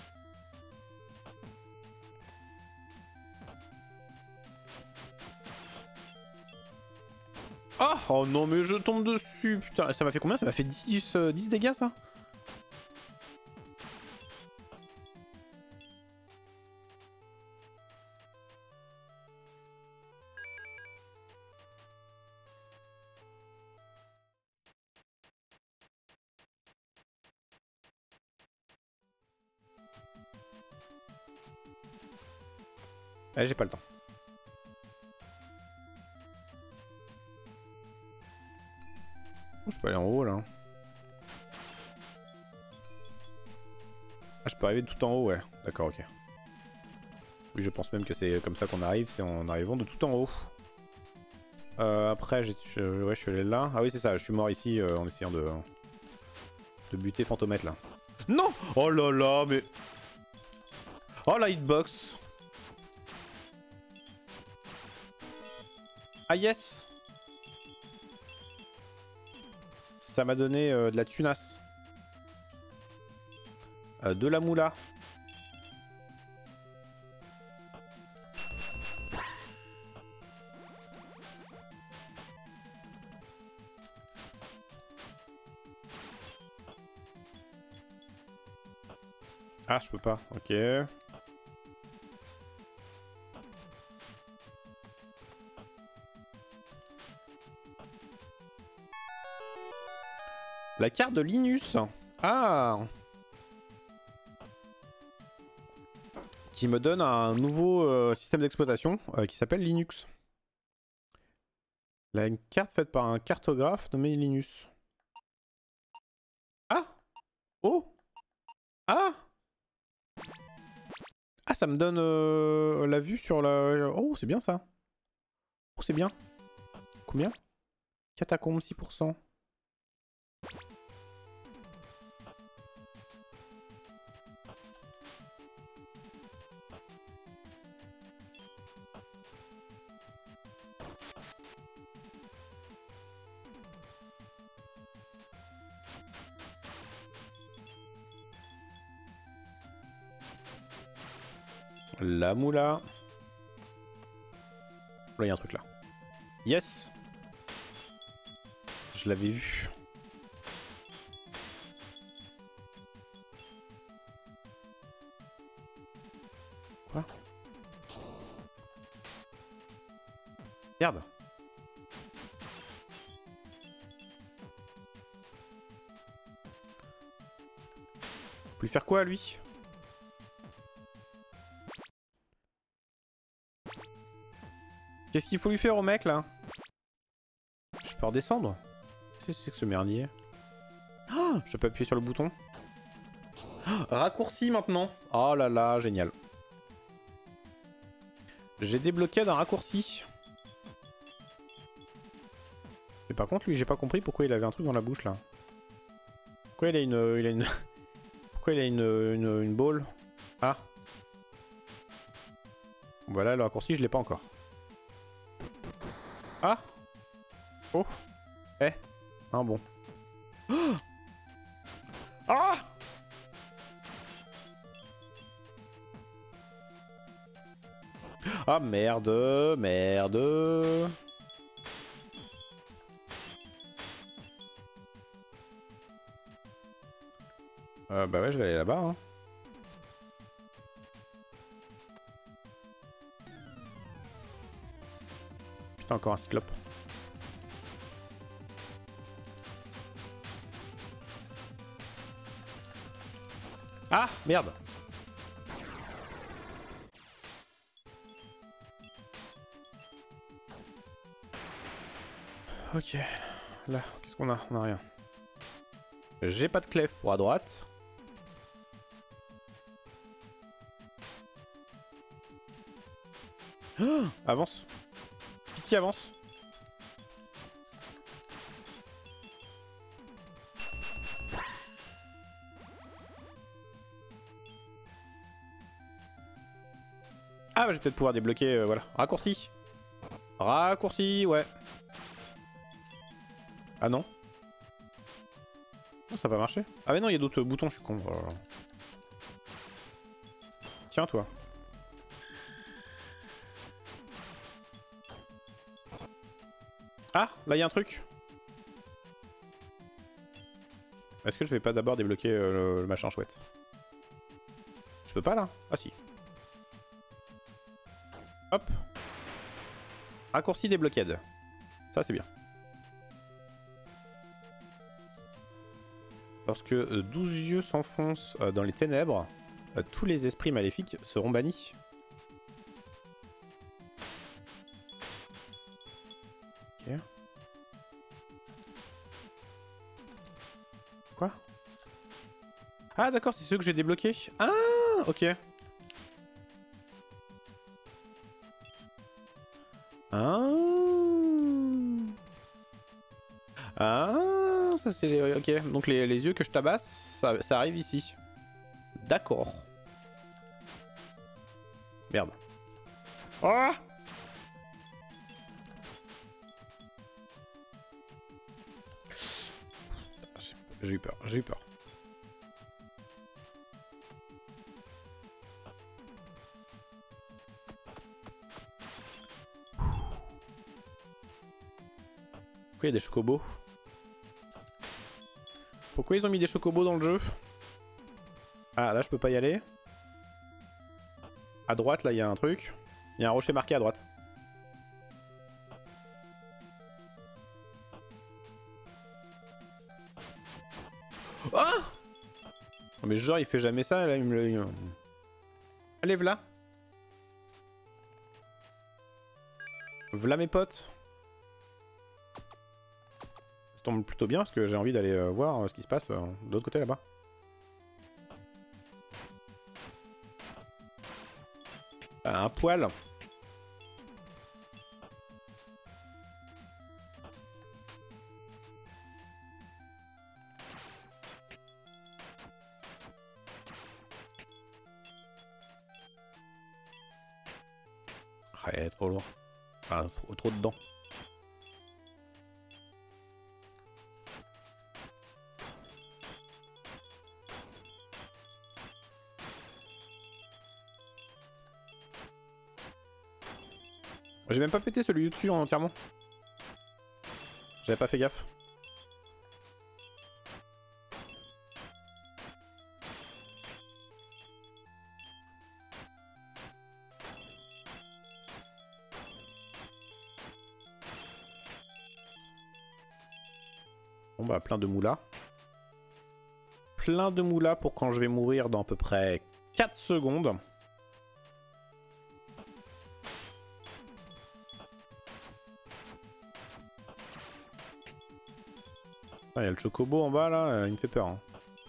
Ah oh non mais je tombe dessus. Putain, ça m'a fait combien? Ça m'a fait dix, euh, dix dégâts ça? Eh, j'ai pas le temps. Je peux aller en haut là. Ah, je peux arriver tout en haut, ouais. D'accord, ok. Oui, je pense même que c'est comme ça qu'on arrive, c'est en arrivant de tout en haut. Euh, après, j'ai, je, ouais, je suis allé là. Ah oui, c'est ça, je suis mort ici euh, en essayant de, de buter Fantomètre là. Non! Oh là là, mais... Oh la hitbox! Ah yes! Ça m'a donné euh, de la tunasse. Euh, de la moula. Ah, je peux pas, ok. La carte de Linus. Ah. Qui me donne un nouveau euh, système d'exploitation euh, qui s'appelle Linux. Là, une carte faite par un cartographe nommé Linus. Ah. Oh. Ah. Ah, ça me donne euh, la vue sur la... Oh, c'est bien ça. Oh, c'est bien. Combien? Catacombe, six pour cent. La moula. Là, il y a un truc là. Yes. Je l'avais vu. Quoi? Merde. Faut lui faire quoi, lui? Qu'est-ce qu'il faut lui faire au mec là? Je peux redescendre? Qu'est-ce que c'est que ce merdier? Ah, je peux appuyer sur le bouton. Ah, raccourci maintenant. Oh là là, génial. J'ai débloqué d'un raccourci. Mais par contre lui j'ai pas compris pourquoi il avait un truc dans la bouche là. Pourquoi il a une... Il a une... Pourquoi il a une, une, une balle? Ah. Voilà, le raccourci je l'ai pas encore. Ah. Oh. Eh. Un bon. Oh. Ah. Ah merde, merde. Euh, bah ouais, je vais aller là-bas. Hein. Putain, encore un cyclope. Ah, merde. Ok. Là, qu'est-ce qu'on a? On a rien. J'ai pas de clef pour à droite. Oh, avance. Pitié, avance. Ah, bah, je vais peut-être pouvoir débloquer, euh, voilà. Raccourci. Raccourci, ouais. Ah non. Non, ça va marcher. Ah mais non, il y a d'autres boutons, je suis con. Oh là là. Tiens, toi. Ah, là il y a un truc. Est-ce que je vais pas d'abord débloquer euh, le, le machin chouette? Je peux pas là? Ah si. Hop. Raccourci débloqué. Ça c'est bien. Lorsque euh, douze yeux s'enfoncent euh, dans les ténèbres, euh, tous les esprits maléfiques seront bannis. Ok. Quoi? Ah d'accord, c'est ceux que j'ai débloqués. Ah ok. Ah. Ah, ça c'est... Ok, donc les, les yeux que je tabasse, ça, ça arrive ici. D'accord. Merde. Ah. J'ai eu peur, j'ai eu peur. Pourquoi il y a des chocobos? Pourquoi ils ont mis des chocobos dans le jeu? Ah là je peux pas y aller. À droite là il y a un truc. Il y a un rocher marqué à droite. Ah! Mais genre il fait jamais ça là, il me le... Allez v'là. V'là mes potes. Ça tombe plutôt bien parce que j'ai envie d'aller euh, voir euh, ce qui se passe euh, de l'autre côté là-bas. Ah, un poil. Ah, elle est trop loin. Enfin, trop, trop dedans. J'ai même pas pété celui dessus entièrement. J'avais pas fait gaffe. Bon bah plein de moulas. Plein de moulas pour quand je vais mourir dans à peu près quatre secondes. Il y a le chocobo en bas là, il me fait peur. Hein.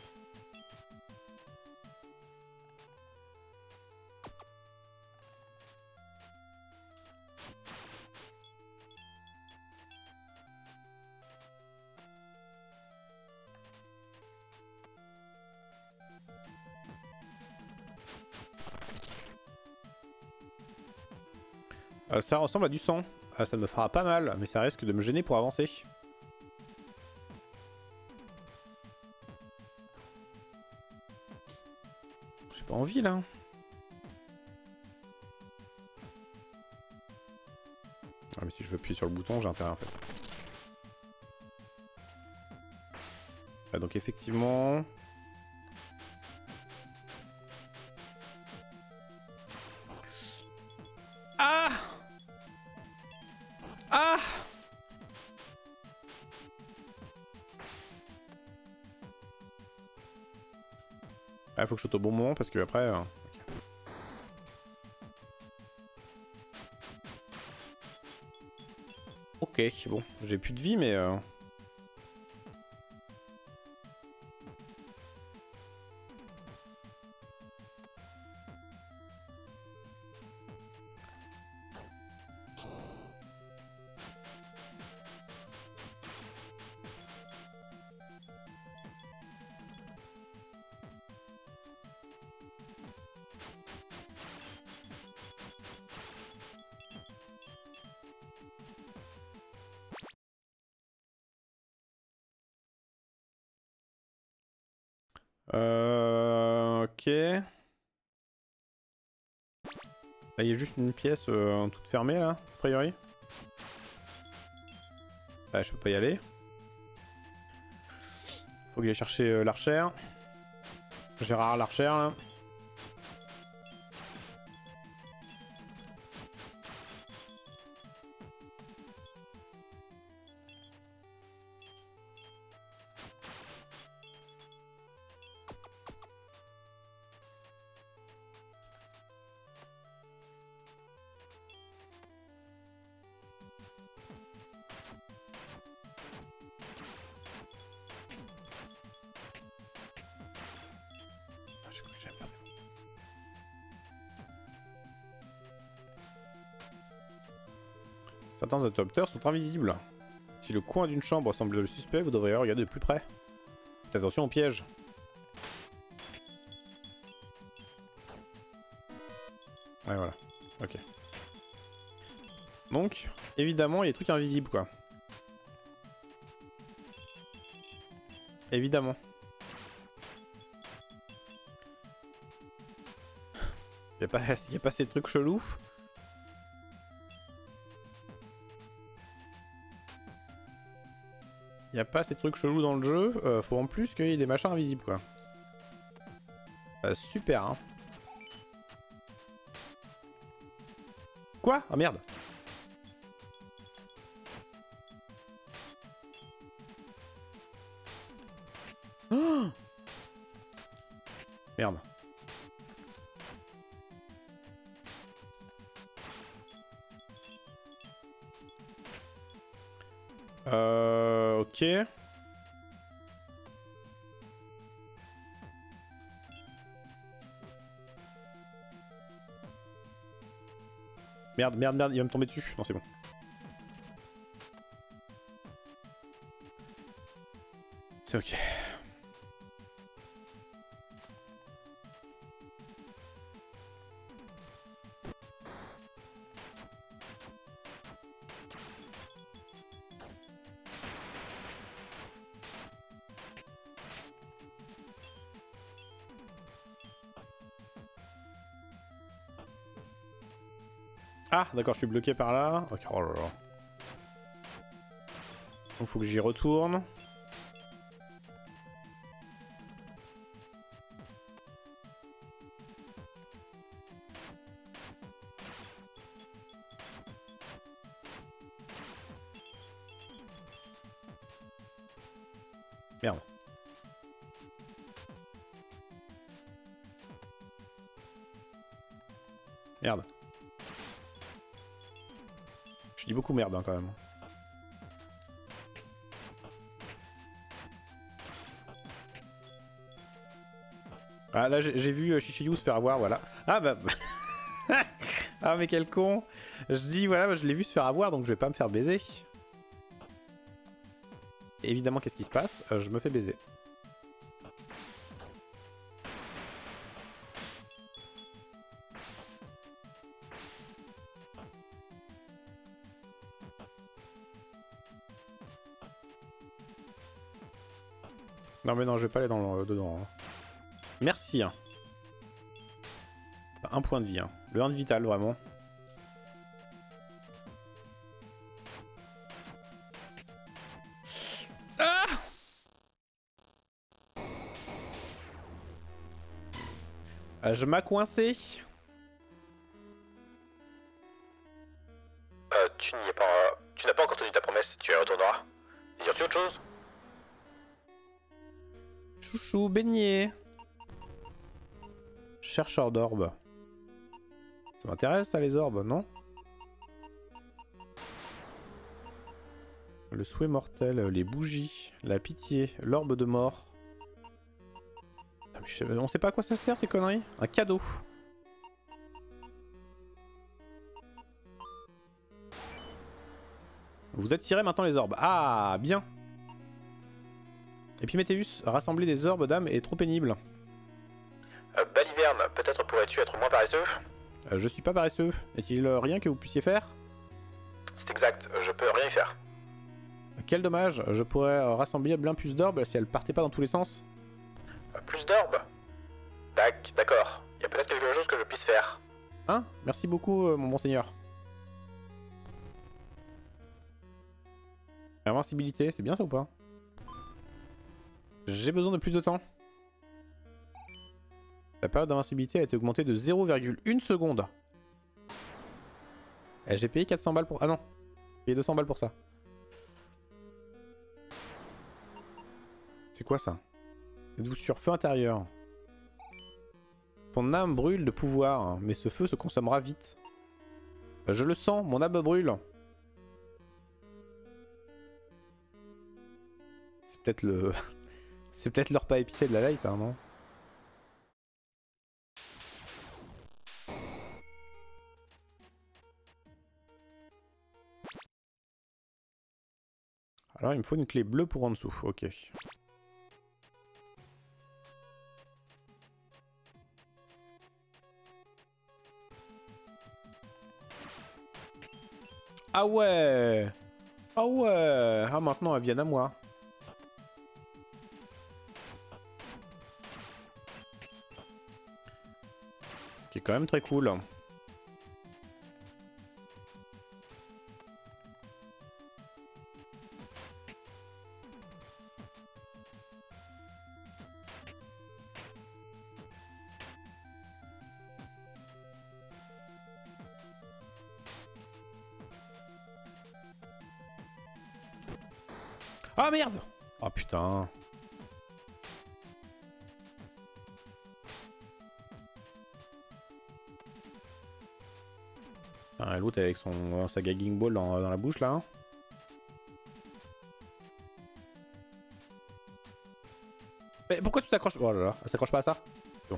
Euh, ça ressemble à du sang. Ah, ça me fera pas mal, mais ça risque de me gêner pour avancer. J'ai pas envie là. Ah mais si je veux appuyer sur le bouton, j'ai intérêt en fait. Ah, donc effectivement... Ah! Ah! Ah, faut que je saute au bon moment parce que après... Euh... Ok, bon, j'ai plus de vie mais... Euh... Euh... Ok. Là, il y a juste une pièce euh, toute fermée là, a priori. Ah, je peux pas y aller. Faut que j'aille chercher euh, l'archère. Gérard l'archère là. Certains adopteurs sont invisibles. Si le coin d'une chambre semble le suspect, vous devriez regarder de plus près. Faites attention au piège. Ouais, voilà. Ok. Donc, évidemment, il y a des trucs invisibles, quoi. Évidemment. Il n'y a pas, y a pas ces trucs chelous. Il n'y a pas ces trucs chelous dans le jeu. Euh, faut en plus qu'il y ait des machins invisibles, quoi. Euh, super, hein. Quoi? Ah merde. Oh merde. Euh... Ok. Merde, merde, merde, il va me tomber dessus. Non, c'est bon. C'est ok. Ah, d'accord, je suis bloqué par là. Ok, oh là là. Donc faut que j'y retourne. Merde. Merde. Je dis beaucoup merde hein, quand même. Ah là j'ai vu euh, Chichiyu se faire avoir, voilà. Ah bah... ah mais quel con. Je dis voilà, bah, je l'ai vu se faire avoir donc je vais pas me faire baiser. Et évidemment qu'est-ce qui se passe? euh, Je me fais baiser. Non mais non, je vais pas aller dans le, dedans. Hein. Merci. Hein. Un point de vie. Hein. Le un de vital, vraiment. Ah euh, je m'as coincé. Euh, tu n'y es pas... Tu n'as pas encore tenu ta promesse, tu y retourneras. Désires-tu autre chose? Chouchou, beignet. Chercheur d'orbes. Ça m'intéresse ça les orbes, non? Le souhait mortel, les bougies, la pitié, l'orbe de mort. On sait pas à quoi ça sert ces conneries. Un cadeau. Vous attirez maintenant les orbes. Ah, bien. Epiméthéus, rassembler des orbes d'âme est trop pénible. Euh, Baliverne, peut-être pourrais-tu être moins paresseux? euh, Je suis pas paresseux. Est-il euh, rien que vous puissiez faire? C'est exact, je peux rien y faire. Quel dommage, je pourrais euh, rassembler bien plus d'orbes si elles partaient pas dans tous les sens. Euh, plus d'orbes? Tac, d'accord. Il y a peut-être quelque chose que je puisse faire. Hein? Merci beaucoup, euh, mon monseigneur. Invincibilité, c'est bien ça ou pas? J'ai besoin de plus de temps. La période d'invincibilité a été augmentée de zéro virgule une seconde. J'ai payé quatre cents balles pour... Ah non, j'ai payé deux cents balles pour ça. C'est quoi ça? Êtes-vous sur feu intérieur? Ton âme brûle de pouvoir, mais ce feu se consommera vite. Je le sens, mon âme brûle. C'est peut-être le... C'est peut-être le repas épicé de la laï, ça, non? Alors, il me faut une clé bleue pour en dessous. Ok. Ah ouais! Ah ouais! Ah, maintenant, elles viennent à moi. Ce qui est quand même très cool. Ah merde! Oh putain. l'autre avec son, sa gagging ball dans, dans la bouche là. Hein. Mais pourquoi tu t'accroches? Oh là là, elle s'accroche pas à ça. Bon.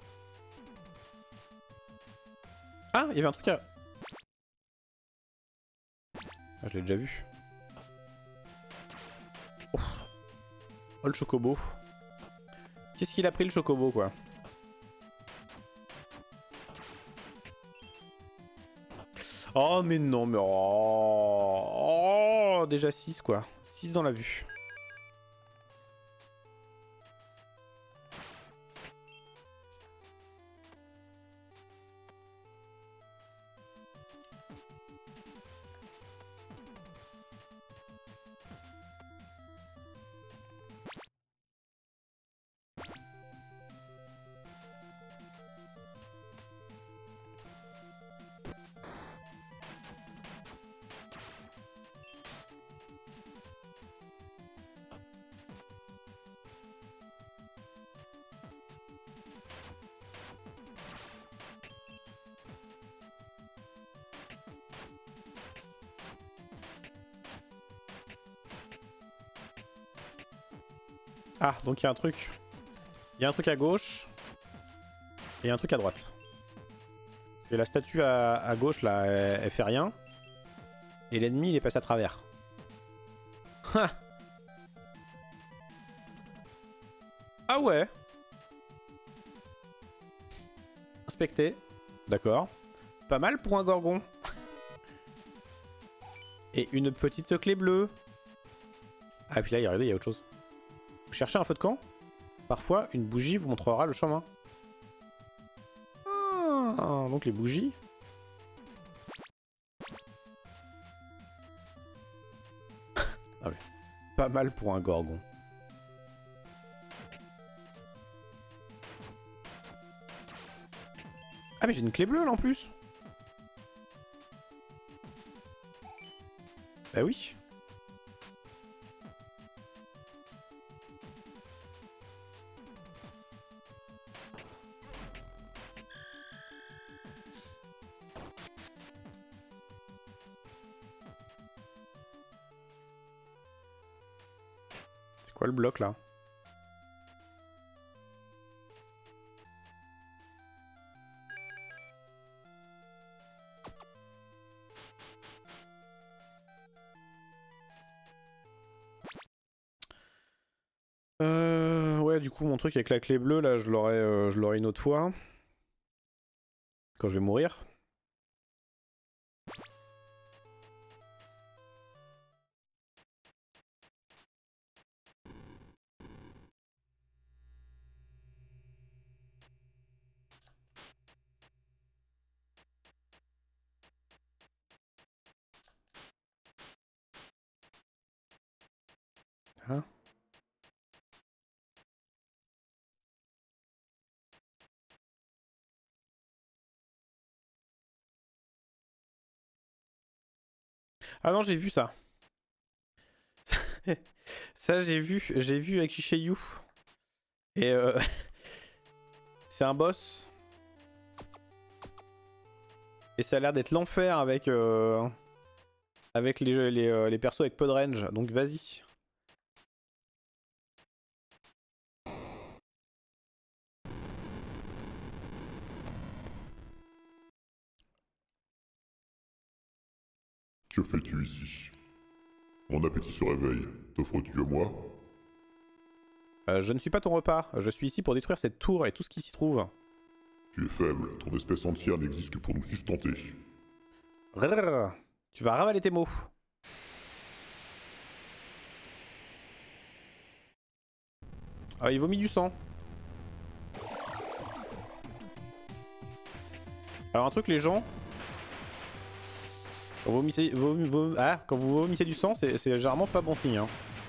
Ah, il y avait un truc à... Ah, je l'ai déjà vu. Oh. Oh le chocobo. Qu'est-ce qu'il a pris le chocobo quoi? Oh mais non mais oh, oh déjà six quoi. six dans la vue. Ah, donc il y a un truc. Il y a un truc à gauche. Et un truc à droite. Et la statue à, à gauche, là, elle, elle fait rien. Et l'ennemi, il est passé à travers. Ah ouais. Inspecté. D'accord. Pas mal pour un gorgon. Et une petite clé bleue. Ah, puis là, regardez, il y a autre chose. Vous cherchez un feu de camp? Parfois, une bougie vous montrera le chemin. Ah, donc les bougies. Ah ouais. Pas mal pour un gorgon. Ah mais j'ai une clé bleue là en plus. Bah oui. C'est quoi le bloc là? Euh, ouais, du coup, mon truc avec la clé bleue, là, je l'aurai euh, je l'aurai une autre fois. Quand je vais mourir. Hein? Ah non, j'ai vu ça. Ça, j'ai vu, j'ai vu avec Shishayu. Et euh... c'est un boss. Et ça a l'air d'être l'enfer avec euh... avec les, les, euh, les persos avec peu de range. Donc vas-y. Que fais-tu ici? Mon appétit se réveille. T'offres-tu à moi? Euh, je ne suis pas ton repas. Je suis ici pour détruire cette tour et tout ce qui s'y trouve. Tu es faible. Ton espèce entière n'existe que pour nous sustenter. Rrrr. Tu vas ravaler tes mots. Ah, il vomit du sang. Alors un truc les gens... Quand vous vomissez, vom, vom, ah, quand vous vomissez du sang, c'est généralement pas bon signe. Hein.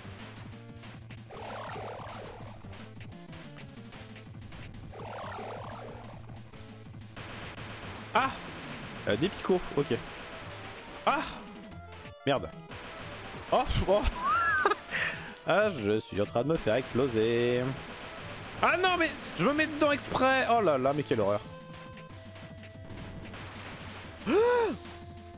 Ah euh, des picots, ok. Ah merde. Oh, oh. Ah, je suis en train de me faire exploser. Ah non, mais je me mets dedans exprès. Oh là là, mais quelle horreur.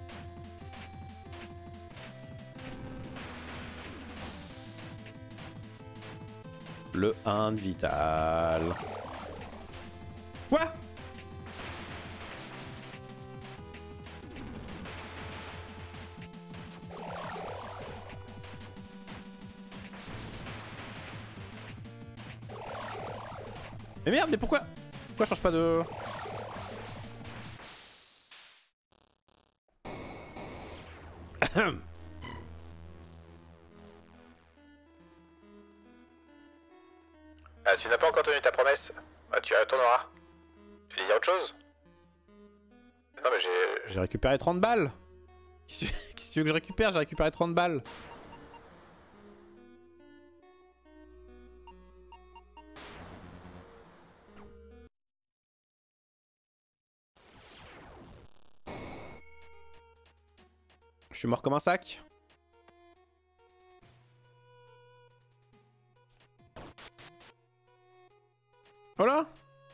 Le un de vital. Quoi? Mais merde, mais pourquoi? Pourquoi je change pas de... Ah, tu n'as pas encore tenu ta promesse. Bah, tu y retourneras. Tu veux dire autre chose? Non, mais j'ai... J'ai récupéré trente balles. Qu'est-ce que tu veux que je récupère? J'ai récupéré trente balles. Je suis mort comme un sac. Voilà.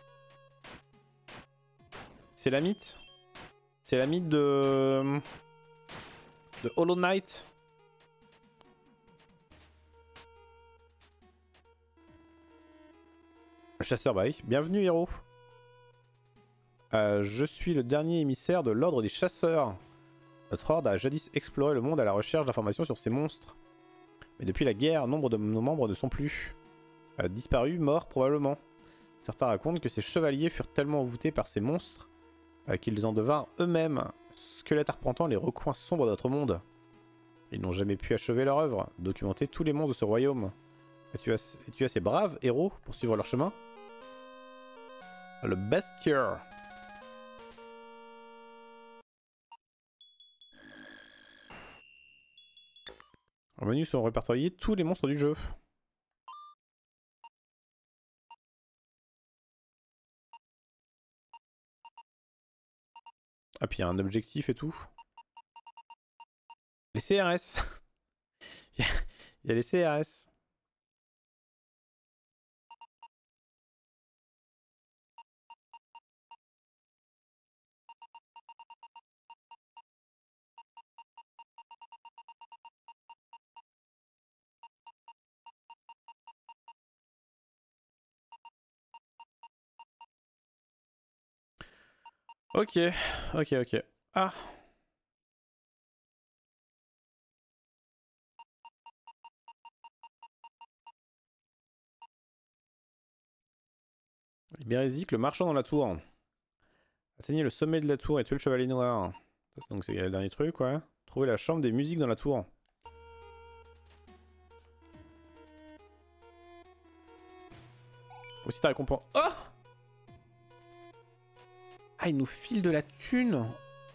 C'est la mythe. C'est la mythe de... de Hollow Knight. Chasseur, bah oui. Bienvenue, héros. Euh, je suis le dernier émissaire de l'ordre des chasseurs. Notre ordre a jadis exploré le monde à la recherche d'informations sur ces monstres. Mais depuis la guerre, nombre de nos membres ne sont plus. Euh, disparus, morts probablement. Certains racontent que ces chevaliers furent tellement envoûtés par ces monstres euh, qu'ils en devinrent eux-mêmes, squelettes arpentant les recoins sombres de notre monde. Ils n'ont jamais pu achever leur œuvre, documenter tous les monstres de ce royaume. Es-tu assez, es-tu assez brave, héros, pour suivre leur chemin? Le bestiaire. Au menu sont répertoriés tous les monstres du jeu. Ah, puis il y a un objectif et tout. Les C R S. Il y a les C R S. Ok, ok, ok. Ah. Bérésique, le marchand dans la tour. Atteignez le sommet de la tour et tuez le chevalier noir. Donc c'est le dernier truc, ouais. Trouvez la chambre des musiques dans la tour. Aussi ta récompense. Oh! Ah, il nous file de la thune.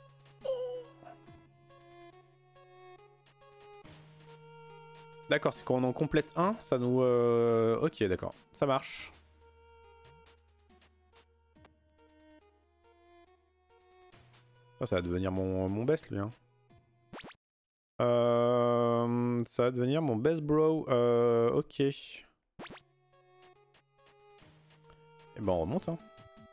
D'accord, c'est quand on en complète un, ça nous... Euh... Ok, d'accord. Ça marche. Ça, ça va devenir mon, mon best, lui. Hein. Euh... Ça va devenir mon best bro. Euh... Ok. Et ben, on remonte, hein.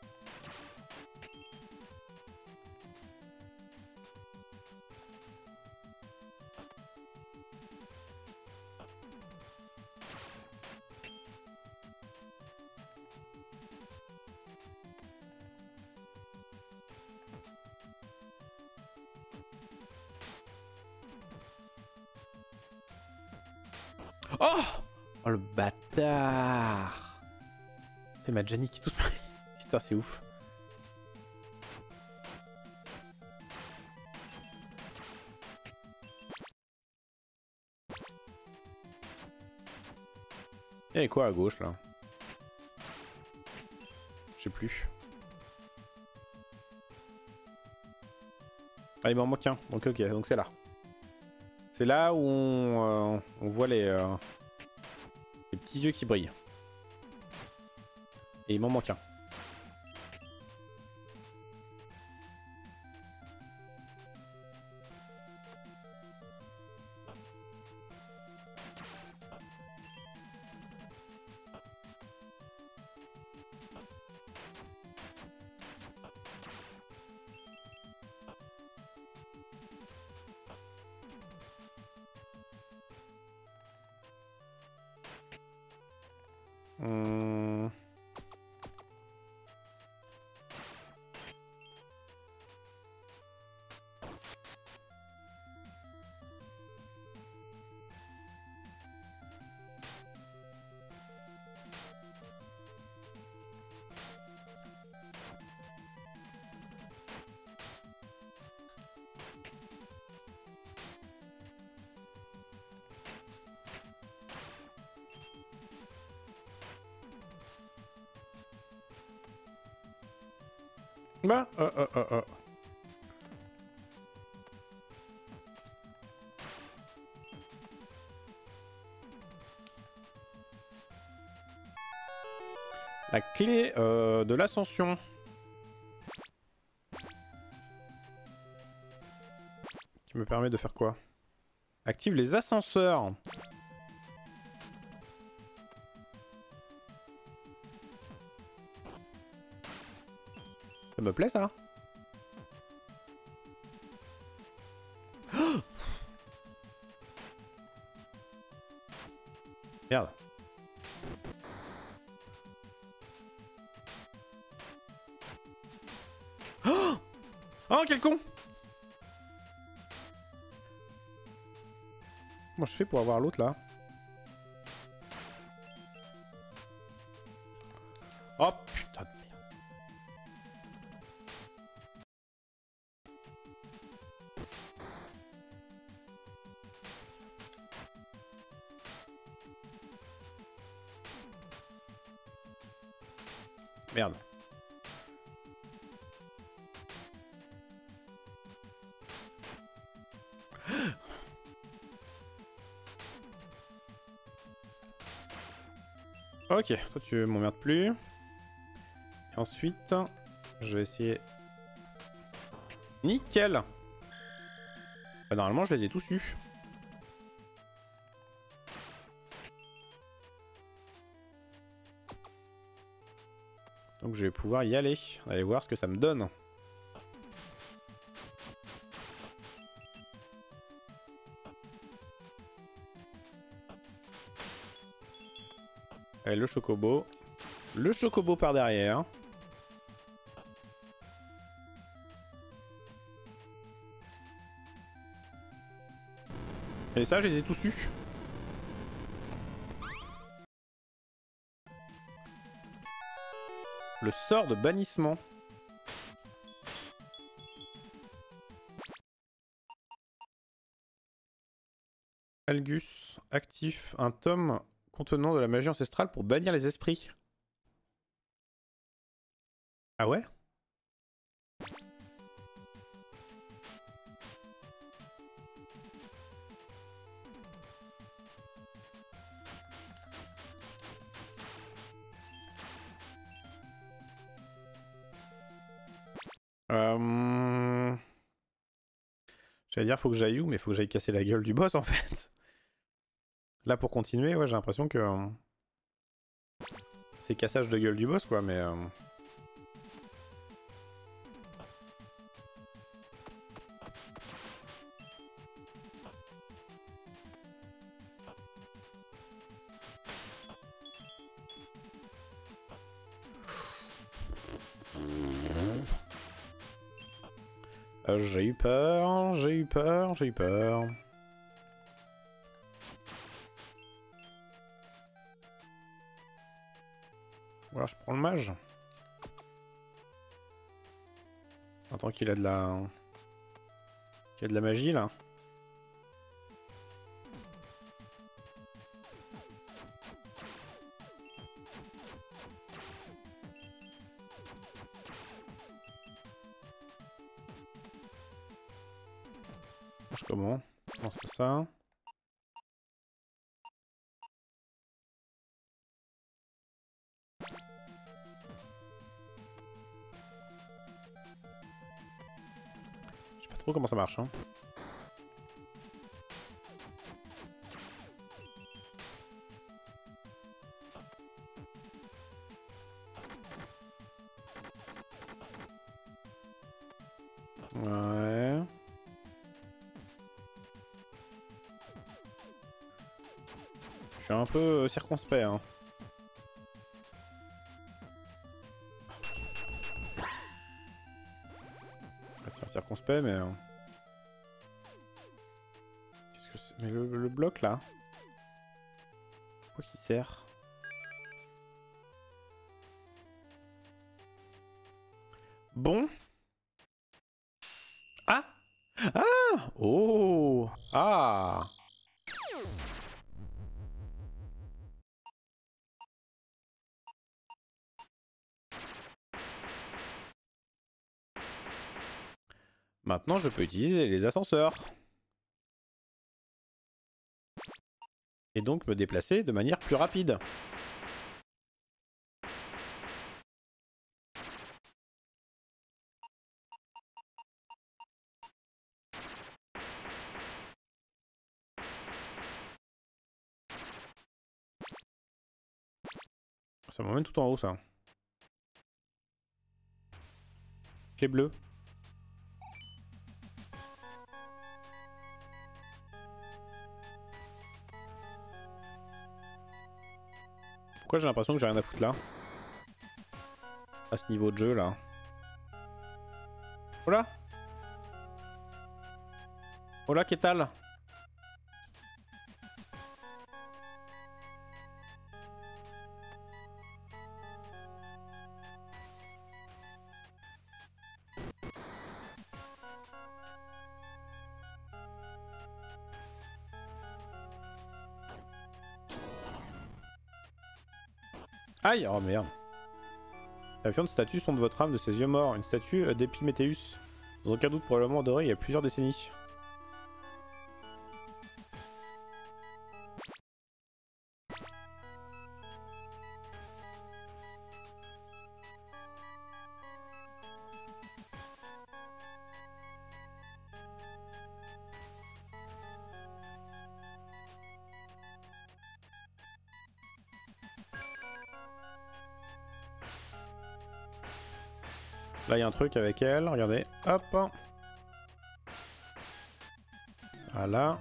Oh! Oh le bâtard! C'est ma Jenny qui touche. Putain, c'est ouf. Et quoi à gauche là? Je sais plus. Ah, il m'en manque un. Donc ok, donc c'est là. C'est là où on, euh, on voit les, euh, les petits yeux qui brillent. Et il m'en manque un. Hum... Bah, euh, euh, euh, euh. La clé euh, de l'ascension. Qui me permet de faire quoi? Active les ascenseurs. Ça me plaît ça. Oh merde. Oh, oh quel con. Comment je fais pour avoir l'autre là? Oh putain de merde. Merde. Ok, toi tu m'emmerdes plus. Et ensuite, je vais essayer... Nickel. Bah, normalement, je les ai tous eus. Donc je vais pouvoir y aller. Aller voir ce que ça me donne. Allez, le chocobo. Le chocobo par derrière. Et ça, je les ai tous eus. Le sort de bannissement. Algus, actif, un tome contenant de la magie ancestrale pour bannir les esprits. Ah ouais? Euh... J'allais dire faut que j'aille où, mais faut que j'aille casser la gueule du boss en fait. Là pour continuer, ouais j'ai l'impression que... Euh... c'est cassage de gueule du boss quoi, mais... Euh... Euh, j'ai eu peur, j'ai eu peur, j'ai eu peur. Voilà, je prends le mage. Attends qu'il a de la... qu'il a de la magie là. Comment? Comment c'est ça? Je sais pas trop comment ça marche. Hein. Ouais. Je suis un peu circonspect. Hein. circonspect, mais... euh, Qu'est-ce que c'est? Mais le, le bloc, là? Pourquoi qu'il sert? Bon. Ah! Ah! Oh! Ah! Maintenant, je peux utiliser les ascenseurs. Et donc me déplacer de manière plus rapide. Ça m'emmène tout en haut, ça. Clé bleue. Pourquoi j'ai l'impression que j'ai rien à foutre là? À ce niveau de jeu là. Hola! Hola, qu'est-ce que Aïe! Oh merde. Les affluents de statues sont de votre âme de ses yeux morts. Une statue d'Epiméthéus. Sans aucun doute probablement adorée il y a plusieurs décennies. Là, il y a un truc avec elle. Regardez. Hop. Voilà.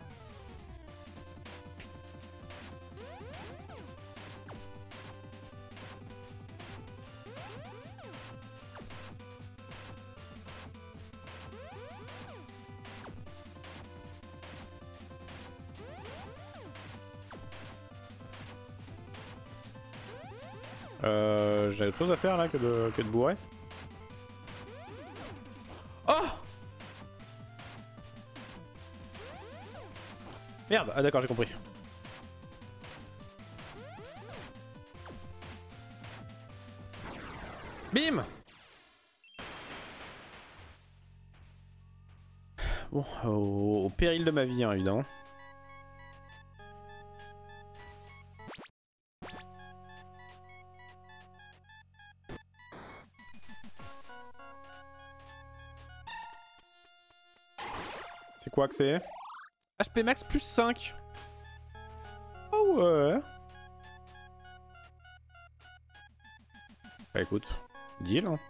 Euh, J'ai autre chose à faire là que de, que de bourrer. Oh! Merde! Ah d'accord, j'ai compris. Bim! Bon, au, au péril de ma vie, hein, évidemment. C'est quoi que c'est? H P max plus cinq. Oh ouais. Bah écoute, deal hein.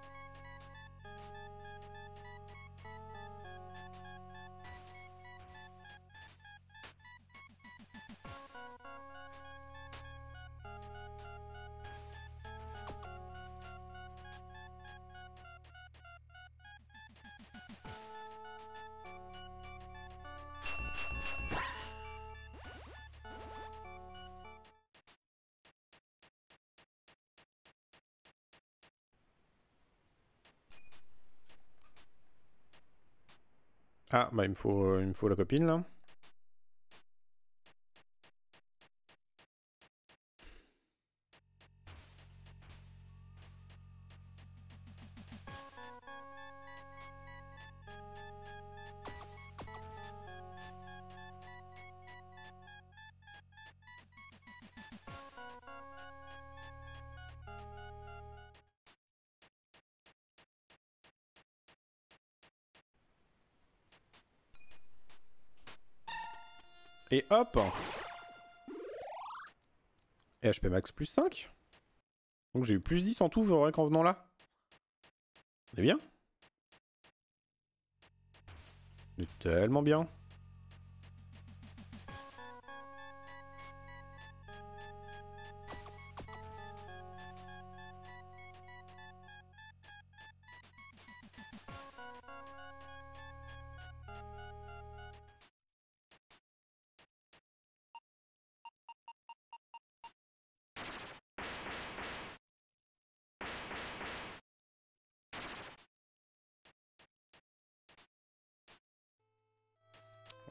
Ah bah il me faut, euh, il me faut la copine là. Et hop. Et H P max plus cinq. Donc j'ai eu plus dix en tout rien qu'en venant là. C'est bien. C'est tellement bien.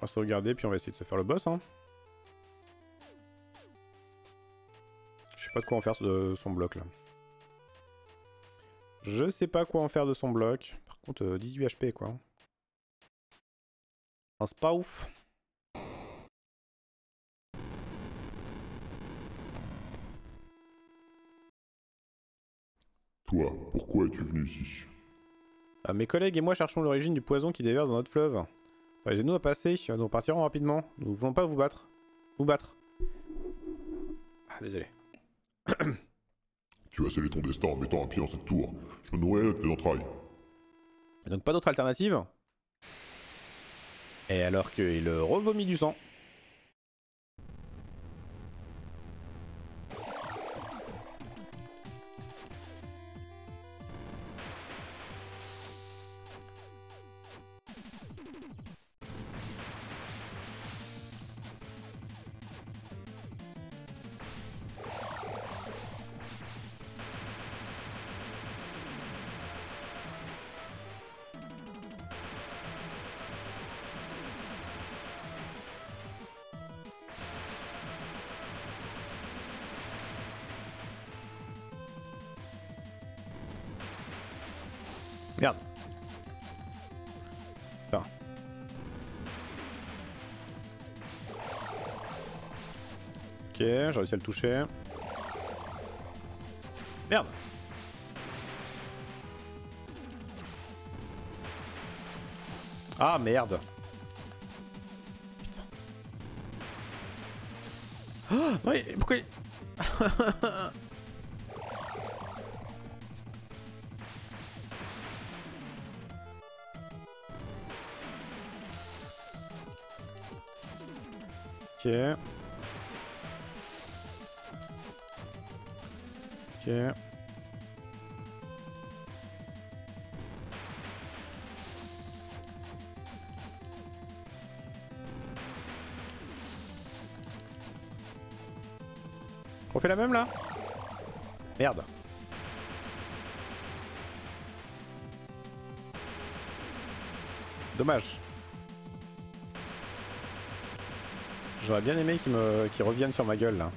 On va se regarder puis on va essayer de se faire le boss. Hein. Je sais pas de quoi en faire de son bloc là. Je sais pas quoi en faire de son bloc. Par contre, euh, dix-huit H P quoi. Enfin, c'est pas ouf. Toi, pourquoi es-tu venu ici? Euh, mes collègues et moi cherchons l'origine du poison qui déverse dans notre fleuve. Aidez-nous à passer, nous partirons rapidement. Nous ne voulons pas vous battre. Vous battre. Ah, désolé. Tu as scellé ton destin en mettant un pied dans cette tour. Je me nourrirai de tes entrailles. Et donc pas d'autre alternative. Et alors qu'il revomit du sang. Merde. Enfin. Ok, j'ai réussi à le toucher. Merde. Ah merde. Putain. Oh, oui, pourquoi il... Ok. Ok. On fait la même là? Merde. Dommage. J'aurais bien aimé qu'ils me... qu'ils reviennent sur ma gueule là.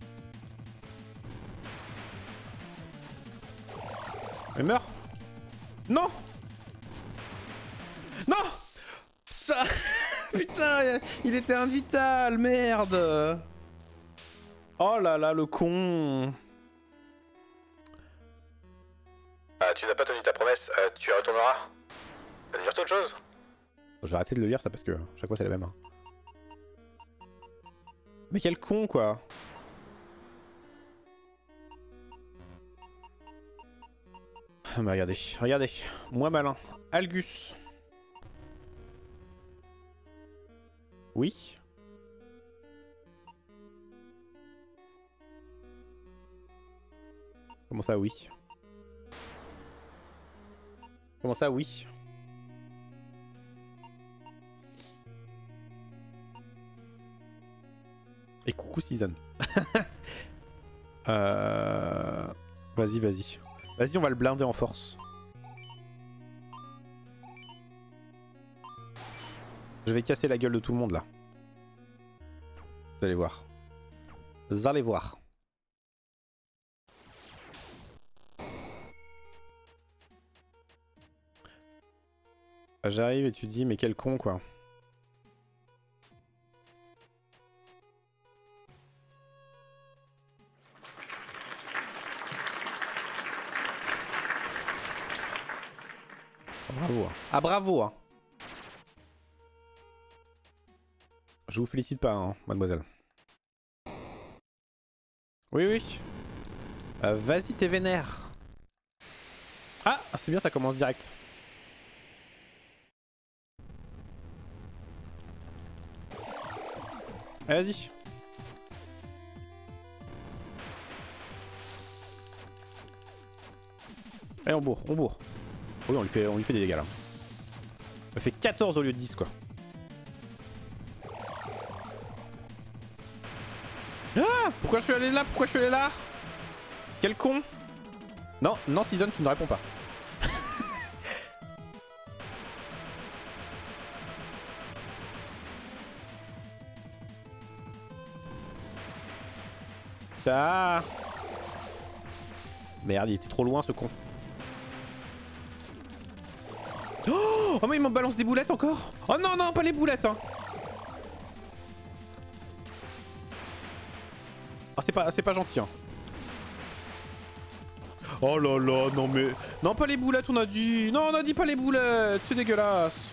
Mais meurs! Non! Non! Ça... Putain, il était invital, merde! Oh là là, le con! Ah, tu n'as pas tenu ta promesse, euh, tu y retourneras. T'as dire autre chose? Je vais arrêter de le lire ça parce que chaque fois c'est la même. Hein. Mais quel con quoi! Ah bah regardez, regardez, moi malin. Algus. Oui. Comment ça oui? Comment ça oui? Et coucou Season. euh... Vas-y, vas-y. Vas-y, on va le blinder en force. Je vais casser la gueule de tout le monde là. Vous allez voir. Vous allez voir. J'arrive et tu dis mais quel con quoi. Bravo. Hein. Ah bravo hein. Je vous félicite pas hein, mademoiselle. Oui oui. Euh, Vas-y t'es vénère. Ah c'est bien ça commence direct. Vas-y. Allez on bourre, on bourre. Oui, on lui fait, on lui fait des dégâts là. On fait quatorze au lieu de dix quoi. Ah! Pourquoi je suis allé là? Pourquoi je suis allé là? Quel con! Non, non Season, tu ne réponds pas. Ah. Merde, il était trop loin ce con. Oh, oh mais il m'en balance des boulettes encore. Oh non, non, pas les boulettes hein. Oh c'est pas, c'est pas gentil hein. Oh là là, non mais... Non, pas les boulettes on a dit. Non, on a dit pas les boulettes, c'est dégueulasse.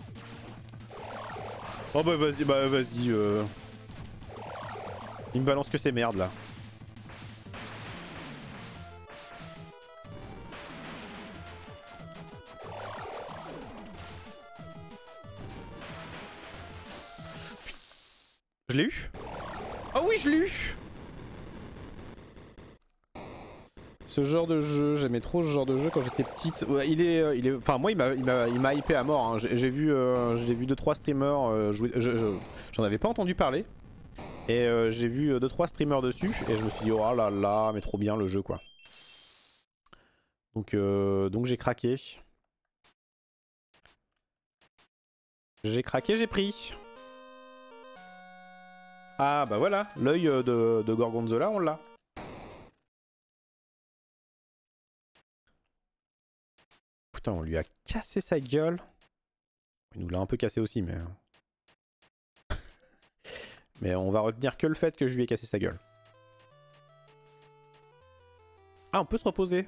Oh bah vas-y, bah vas-y. Euh... Il me balance que ces merdes là. Je l'ai eu? Ah oui, je l'ai eu! Ce genre de jeu, j'aimais trop ce genre de jeu quand j'étais petite. Ouais, il est, euh, il est, enfin moi il m'a, il m'a, il m'a hypé à mort. Hein. J'ai vu, euh, j'ai vu deux trois streamers euh, jouer. Je, je, j'en avais pas entendu parler. Et euh, j'ai vu deux trois streamers dessus et je me suis dit oh là là, mais trop bien le jeu quoi. Donc euh, donc j'ai craqué. J'ai craqué, j'ai pris. Ah bah voilà, l'œil de, de Gorgonzola, on l'a. Putain, on lui a cassé sa gueule. Il nous l'a un peu cassé aussi, mais... mais on va retenir que le fait que je lui ai cassé sa gueule. Ah, on peut se reposer.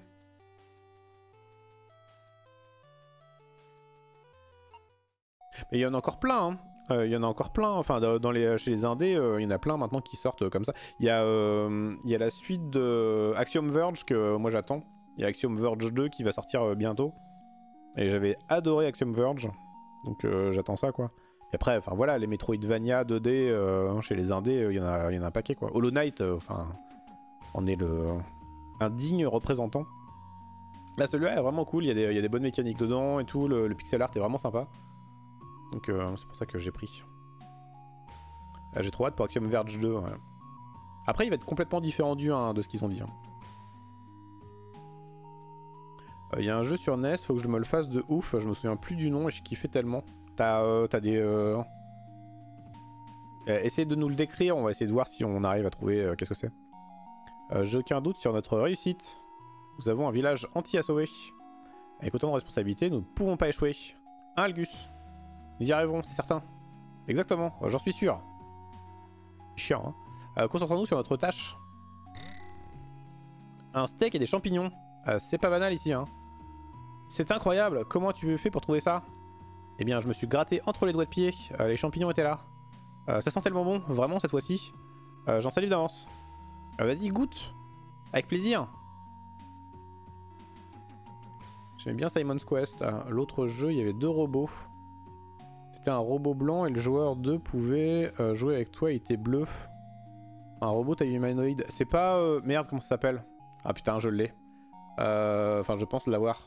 Mais il y en a encore plein, hein. Il euh, y en a encore plein, enfin dans les, chez les indés, il euh, y en a plein maintenant qui sortent euh, comme ça. Il y, euh, y a la suite de Axiom Verge que euh, moi j'attends. Il y a Axiom Verge deux qui va sortir euh, bientôt. Et j'avais adoré Axiom Verge, donc euh, j'attends ça quoi. Et après, enfin voilà, les Metroidvania deux D euh, chez les indés, il y, y en a un paquet quoi. Hollow Knight, enfin, euh, on est le un digne représentant. Là celui-là est vraiment cool, il y, y a des bonnes mécaniques dedans et tout, le, le pixel art est vraiment sympa. Donc euh, c'est pour ça que j'ai pris. Euh, j'ai trop hâte pour Axiom Verge deux. Ouais. Après il va être complètement différent du un de ce qu'ils ont dit. Il hein. euh, y a un jeu sur N E S, faut que je me le fasse de ouf. Je me souviens plus du nom et je kiffais tellement. T'as euh, des... Euh... Euh, essayez de nous le décrire, on va essayer de voir si on arrive à trouver euh, qu'est-ce que c'est. Euh, j'ai aucun doute sur notre réussite. Nous avons un village entier à sauver. Avec autant de responsabilités, nous ne pouvons pas échouer. Un Algus. Nous y arriverons, c'est certain. Exactement, j'en suis sûr. Chiant, hein. Euh, Concentrons-nous sur notre tâche. Un steak et des champignons. Euh, c'est pas banal ici, hein. C'est incroyable, comment tu fais pour trouver ça? Eh bien, je me suis gratté entre les doigts de pied. Euh, les champignons étaient là. Euh, ça sent tellement bon, vraiment, cette fois-ci. Euh, J'en salive d'avance. Euh, Vas-y, goûte. Avec plaisir. J'aimais bien Simon's Quest. L'autre jeu, il y avait deux robots. C'était un robot blanc et le joueur deux pouvait euh, jouer avec toi, il était bleu. Un robot taille humanoïde. C'est pas... Euh... Merde, comment ça s'appelle? Ah putain, je l'ai. Euh... Enfin, je pense l'avoir.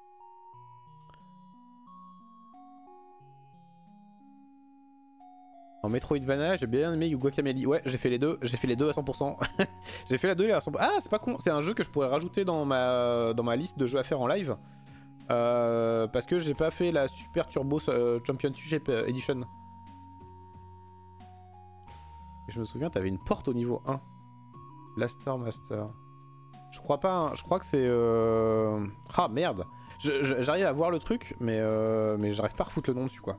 En Metroidvania, j'ai bien aimé Guacamelee. Ouais, j'ai fait les deux. J'ai fait les deux à cent pour cent. J'ai fait la deux à cent pour cent. Ah, c'est pas con. C'est un jeu que je pourrais rajouter dans ma, dans ma liste de jeux à faire en live. Euh, parce que j'ai pas fait la Super Turbo euh, Championship Edition. Et je me souviens, t'avais une porte au niveau un. Blaster Master. Je crois pas, hein. Je crois que c'est... Euh... Ah merde. J'arrive à voir le truc, mais, euh... mais j'arrive pas à refoutre le nom dessus quoi.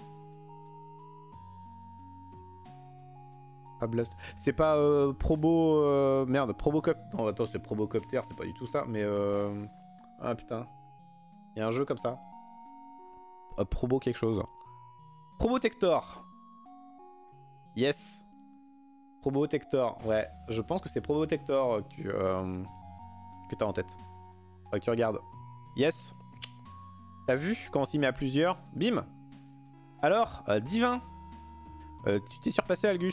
Ah, Blast. C'est pas euh, Probo... Euh... Merde, Probocopter. Non, attends, c'est Probocopter, c'est pas du tout ça, mais... Euh... Ah putain. Il y a un jeu comme ça. Euh, Probo quelque chose. Probotector. Yes. Probotector. Ouais, je pense que c'est Probotector que tu euh, que t'as en tête. Faudrait que tu regardes. Yes. T'as vu quand on s'y met à plusieurs? Bim. Alors, euh, divin. Euh, tu t'es surpassé Algus.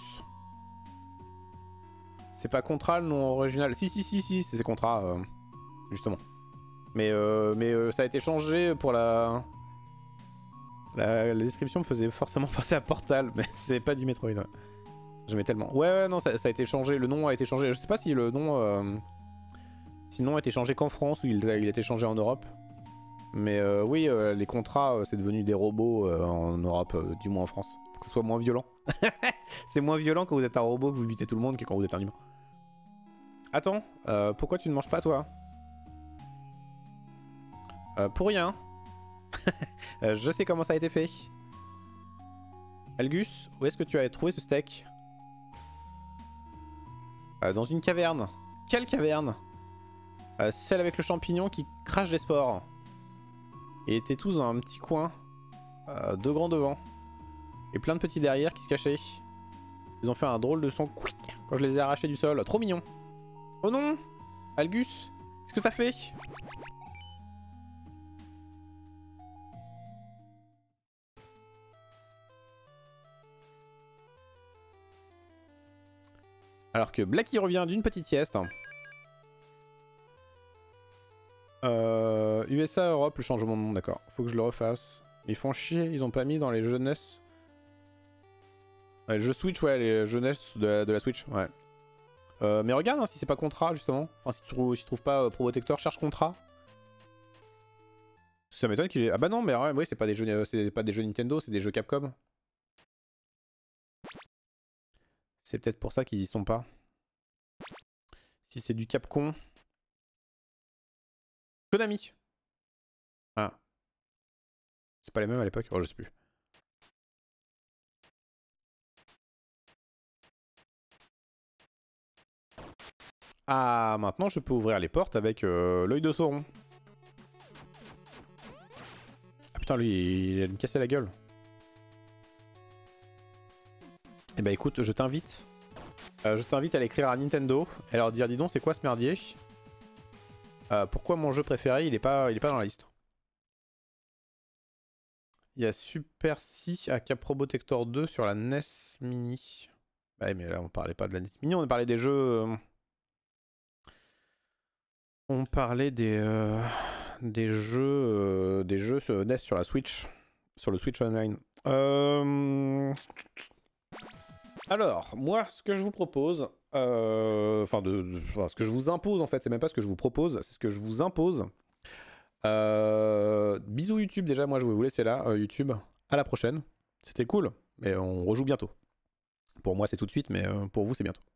C'est pas Contra le nom original. Si si si si, c'est Contra euh, justement. Mais, euh, mais euh, ça a été changé pour la... la... La description me faisait forcément penser à Portal, mais c'est pas du Metroid. Ouais. J'aimais tellement. Ouais, ouais, non, ça, ça a été changé. Le nom a été changé. Je sais pas si le nom... Euh... Si le nom a été changé qu'en France ou il, il a été changé en Europe. Mais euh, oui, euh, les contrats, euh, c'est devenu des robots euh, en Europe, euh, du moins en France. Pour que ce soit moins violent. C'est moins violent quand vous êtes un robot que vous butez tout le monde que quand vous êtes un humain. Attends, euh, pourquoi tu ne manges pas toi? euh, Pour rien. euh, je sais comment ça a été fait. Algus, où est-ce que tu as trouvé ce steak? euh, Dans une caverne. Quelle caverne? euh, Celle avec le champignon qui crache des spores. Et étaient tous dans un petit coin. Euh, deux grands devant. Et plein de petits derrière qui se cachaient. Ils ont fait un drôle de son quick quand je les ai arrachés du sol. Trop mignon. Oh non, Algus, qu'est-ce que t'as fait? Alors que Blacky revient d'une petite sieste. Euh, U S A, Europe, le changement de nom, d'accord. Faut que je le refasse. Ils font chier, ils ont pas mis dans les jeunesses. Ouais, les jeux Switch, ouais, les jeunesses de, de la Switch, ouais. Euh, mais regarde hein, si c'est pas contrat justement. Enfin, si tu trouves, si tu trouves pas euh, Probotector, cherche contrat. Ça m'étonne qu'il ait. Ah bah non, mais ouais, ouais c'est pas des jeux, euh, c'est pas des jeux Nintendo, c'est des jeux Capcom. C'est peut-être pour ça qu'ils y sont pas. Si c'est du Capcom. Konami. Ah. C'est pas les mêmes à l'époque, oh, je sais plus. Ah, maintenant je peux ouvrir les portes avec euh, l'œil de Sauron. Ah putain, lui, il a me casser la gueule. Eh bah écoute, je t'invite. Euh, je t'invite à l'écrire à Nintendo et leur dire, dis donc, c'est quoi ce merdier? euh, Pourquoi mon jeu préféré, il est pas, il est pas dans la liste? Il y a Super C à Cap Probotector deux sur la N E S Mini. Bah mais là on parlait pas de la N E S Mini, on parlait des jeux... Euh... On parlait des, euh, des jeux, euh, des jeux sur N E S sur la Switch, sur le Switch Online. Euh... Alors, moi, ce que je vous propose, euh... enfin, de, de, enfin, ce que je vous impose en fait, c'est même pas ce que je vous propose, c'est ce que je vous impose. Euh... Bisous YouTube déjà, moi je vais vous laisser là, euh, YouTube. À la prochaine. C'était cool, mais on rejoue bientôt. Pour moi c'est tout de suite, mais euh, pour vous c'est bientôt.